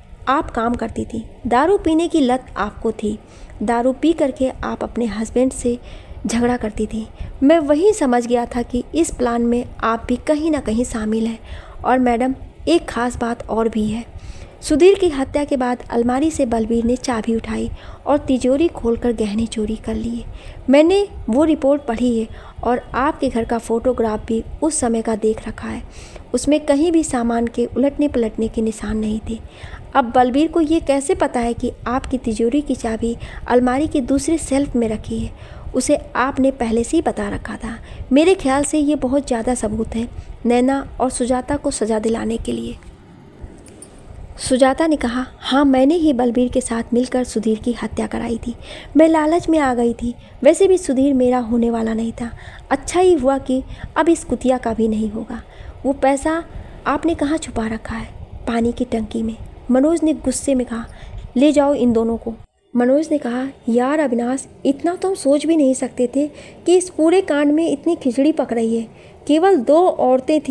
आप काम करती थी। दारू पीने की लत आपको थी। दारू पी करके आप अपने हस्बैंड से झगड़ा करती थी। मैं वही समझ गया था कि इस प्लान में आप भी कहीं ना कहीं शामिल हैं। और मैडम, एक ख़ास बात और भी है। सुधीर की हत्या के बाद अलमारी से बलबीर ने चाबी उठाई और तिजोरी खोलकर गहने चोरी कर लिए। मैंने वो रिपोर्ट पढ़ी है और आपके घर का फ़ोटोग्राफ भी उस समय का देख रखा है। उसमें कहीं भी सामान के उलटने पलटने के निशान नहीं थे। अब बलबीर को ये कैसे पता है कि आपकी तिजोरी की चाबी अलमारी के दूसरे शेल्फ में रखी है? उसे आपने पहले से ही बता रखा था। मेरे ख्याल से ये बहुत ज़्यादा सबूत है नैना और सुजाता को सज़ा दिलाने के लिए। सुजाता ने कहा, हाँ, मैंने ही बलबीर के साथ मिलकर सुधीर की हत्या कराई थी। मैं लालच में आ गई थी। वैसे भी सुधीर मेरा होने वाला नहीं था। अच्छा ही हुआ कि अब इस कुतिया का भी नहीं होगा। वो पैसा आपने कहाँ छुपा रखा है? पानी की टंकी में। मनोज ने गुस्से में कहा, ले जाओ इन दोनों को। मनोज ने कहा, यार अविनाश, इतना तो हम सोच भी नहीं सकते थे कि इस पूरे कांड में इतनी खिचड़ी पक रही है। केवल दो औरतें थीं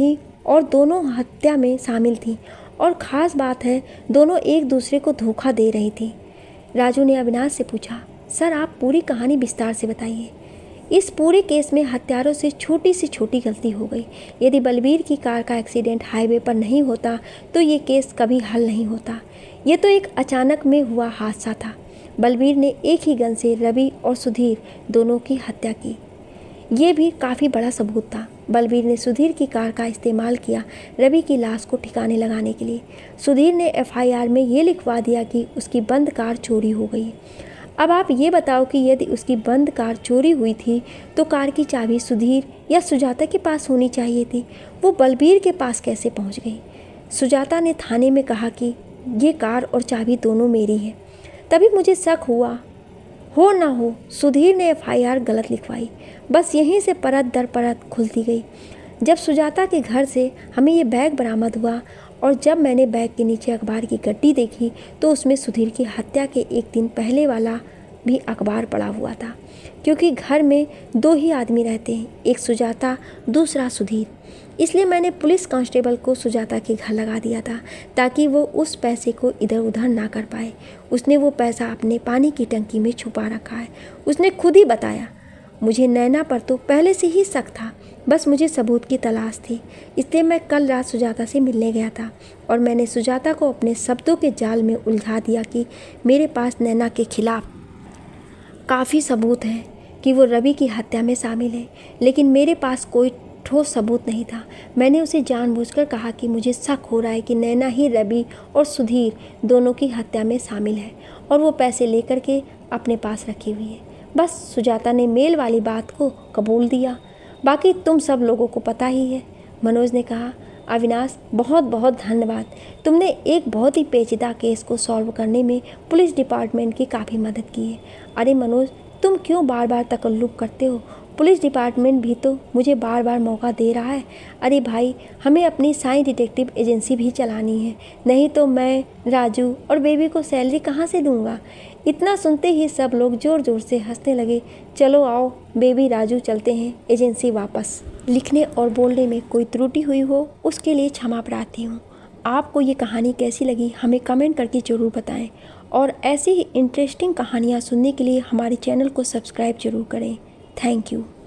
और दोनों हत्या में शामिल थीं और ख़ास बात है दोनों एक दूसरे को धोखा दे रही थी। राजू ने अविनाश से पूछा, सर आप पूरी कहानी विस्तार से बताइए। इस पूरे केस में हत्यारों से छोटी से छोटी गलती हो गई। यदि बलबीर की कार का एक्सीडेंट हाईवे पर नहीं होता तो ये केस कभी हल नहीं होता। ये तो एक अचानक में हुआ हादसा था। बलबीर ने एक ही गन से रवि और सुधीर दोनों की हत्या की। ये भी काफ़ी बड़ा सबूत था। बलबीर ने सुधीर की कार का इस्तेमाल किया रवि की लाश को ठिकाने लगाने के लिए। सुधीर ने एफ आई आर में ये लिखवा दिया कि उसकी बंद कार चोरी हो गई। अब आप ये बताओ कि यदि उसकी बंद कार चोरी हुई थी तो कार की चाबी सुधीर या सुजाता के पास होनी चाहिए थी। वो बलबीर के पास कैसे पहुंच गई? सुजाता ने थाने में कहा कि ये कार और चाबी दोनों मेरी है। तभी मुझे शक हुआ। हो ना हो सुधीर ने एफ आई आर गलत लिखवाई। बस यहीं से परत दर परत खुलती गई। जब सुजाता के घर से हमें ये बैग बरामद हुआ और जब मैंने बैग के नीचे अखबार की गड्डी देखी तो उसमें सुधीर की हत्या के एक दिन पहले वाला भी अखबार पड़ा हुआ था। क्योंकि घर में दो ही आदमी रहते हैं, एक सुजाता दूसरा सुधीर, इसलिए मैंने पुलिस कांस्टेबल को सुजाता के घर लगा दिया था ताकि वो उस पैसे को इधर उधर ना कर पाए। उसने वो पैसा अपने पानी की टंकी में छुपा रखा है। उसने खुद ही बताया। मुझे नैना पर तो पहले से ही शक था, बस मुझे सबूत की तलाश थी। इसलिए मैं कल रात सुजाता से मिलने गया था और मैंने सुजाता को अपने शब्दों के जाल में उलझा दिया कि मेरे पास नैना के खिलाफ काफ़ी सबूत हैं कि वो रवि की हत्या में शामिल है, लेकिन मेरे पास कोई ठोस सबूत नहीं था। मैंने उसे जानबूझकर कहा कि मुझे शक हो रहा है कि नैना ही रवि और सुधीर दोनों की हत्या में शामिल है और वो पैसे लेकर के अपने पास रखी हुई है। बस सुजाता ने मेल वाली बात को कबूल दिया। बाकी तुम सब लोगों को पता ही है। मनोज ने कहा, अविनाश बहुत बहुत धन्यवाद। तुमने एक बहुत ही पेचीदा केस को सॉल्व करने में पुलिस डिपार्टमेंट की काफ़ी मदद की है। अरे मनोज, तुम क्यों बार बार तकल्लुफ़ करते हो? पुलिस डिपार्टमेंट भी तो मुझे बार बार मौका दे रहा है। अरे भाई, हमें अपनी साई डिटेक्टिव एजेंसी भी चलानी है, नहीं तो मैं राजू और बेबी को सैलरी कहाँ से दूंगा? इतना सुनते ही सब लोग ज़ोर ज़ोर से हंसने लगे। चलो आओ बेबी राजू चलते हैं एजेंसी वापस। लिखने और बोलने में कोई त्रुटि हुई हो उसके लिए क्षमा प्रार्थी हूँ। आपको ये कहानी कैसी लगी हमें कमेंट करके ज़रूर बताएं और ऐसी ही इंटरेस्टिंग कहानियाँ सुनने के लिए हमारे चैनल को सब्सक्राइब जरूर करें। Thank you.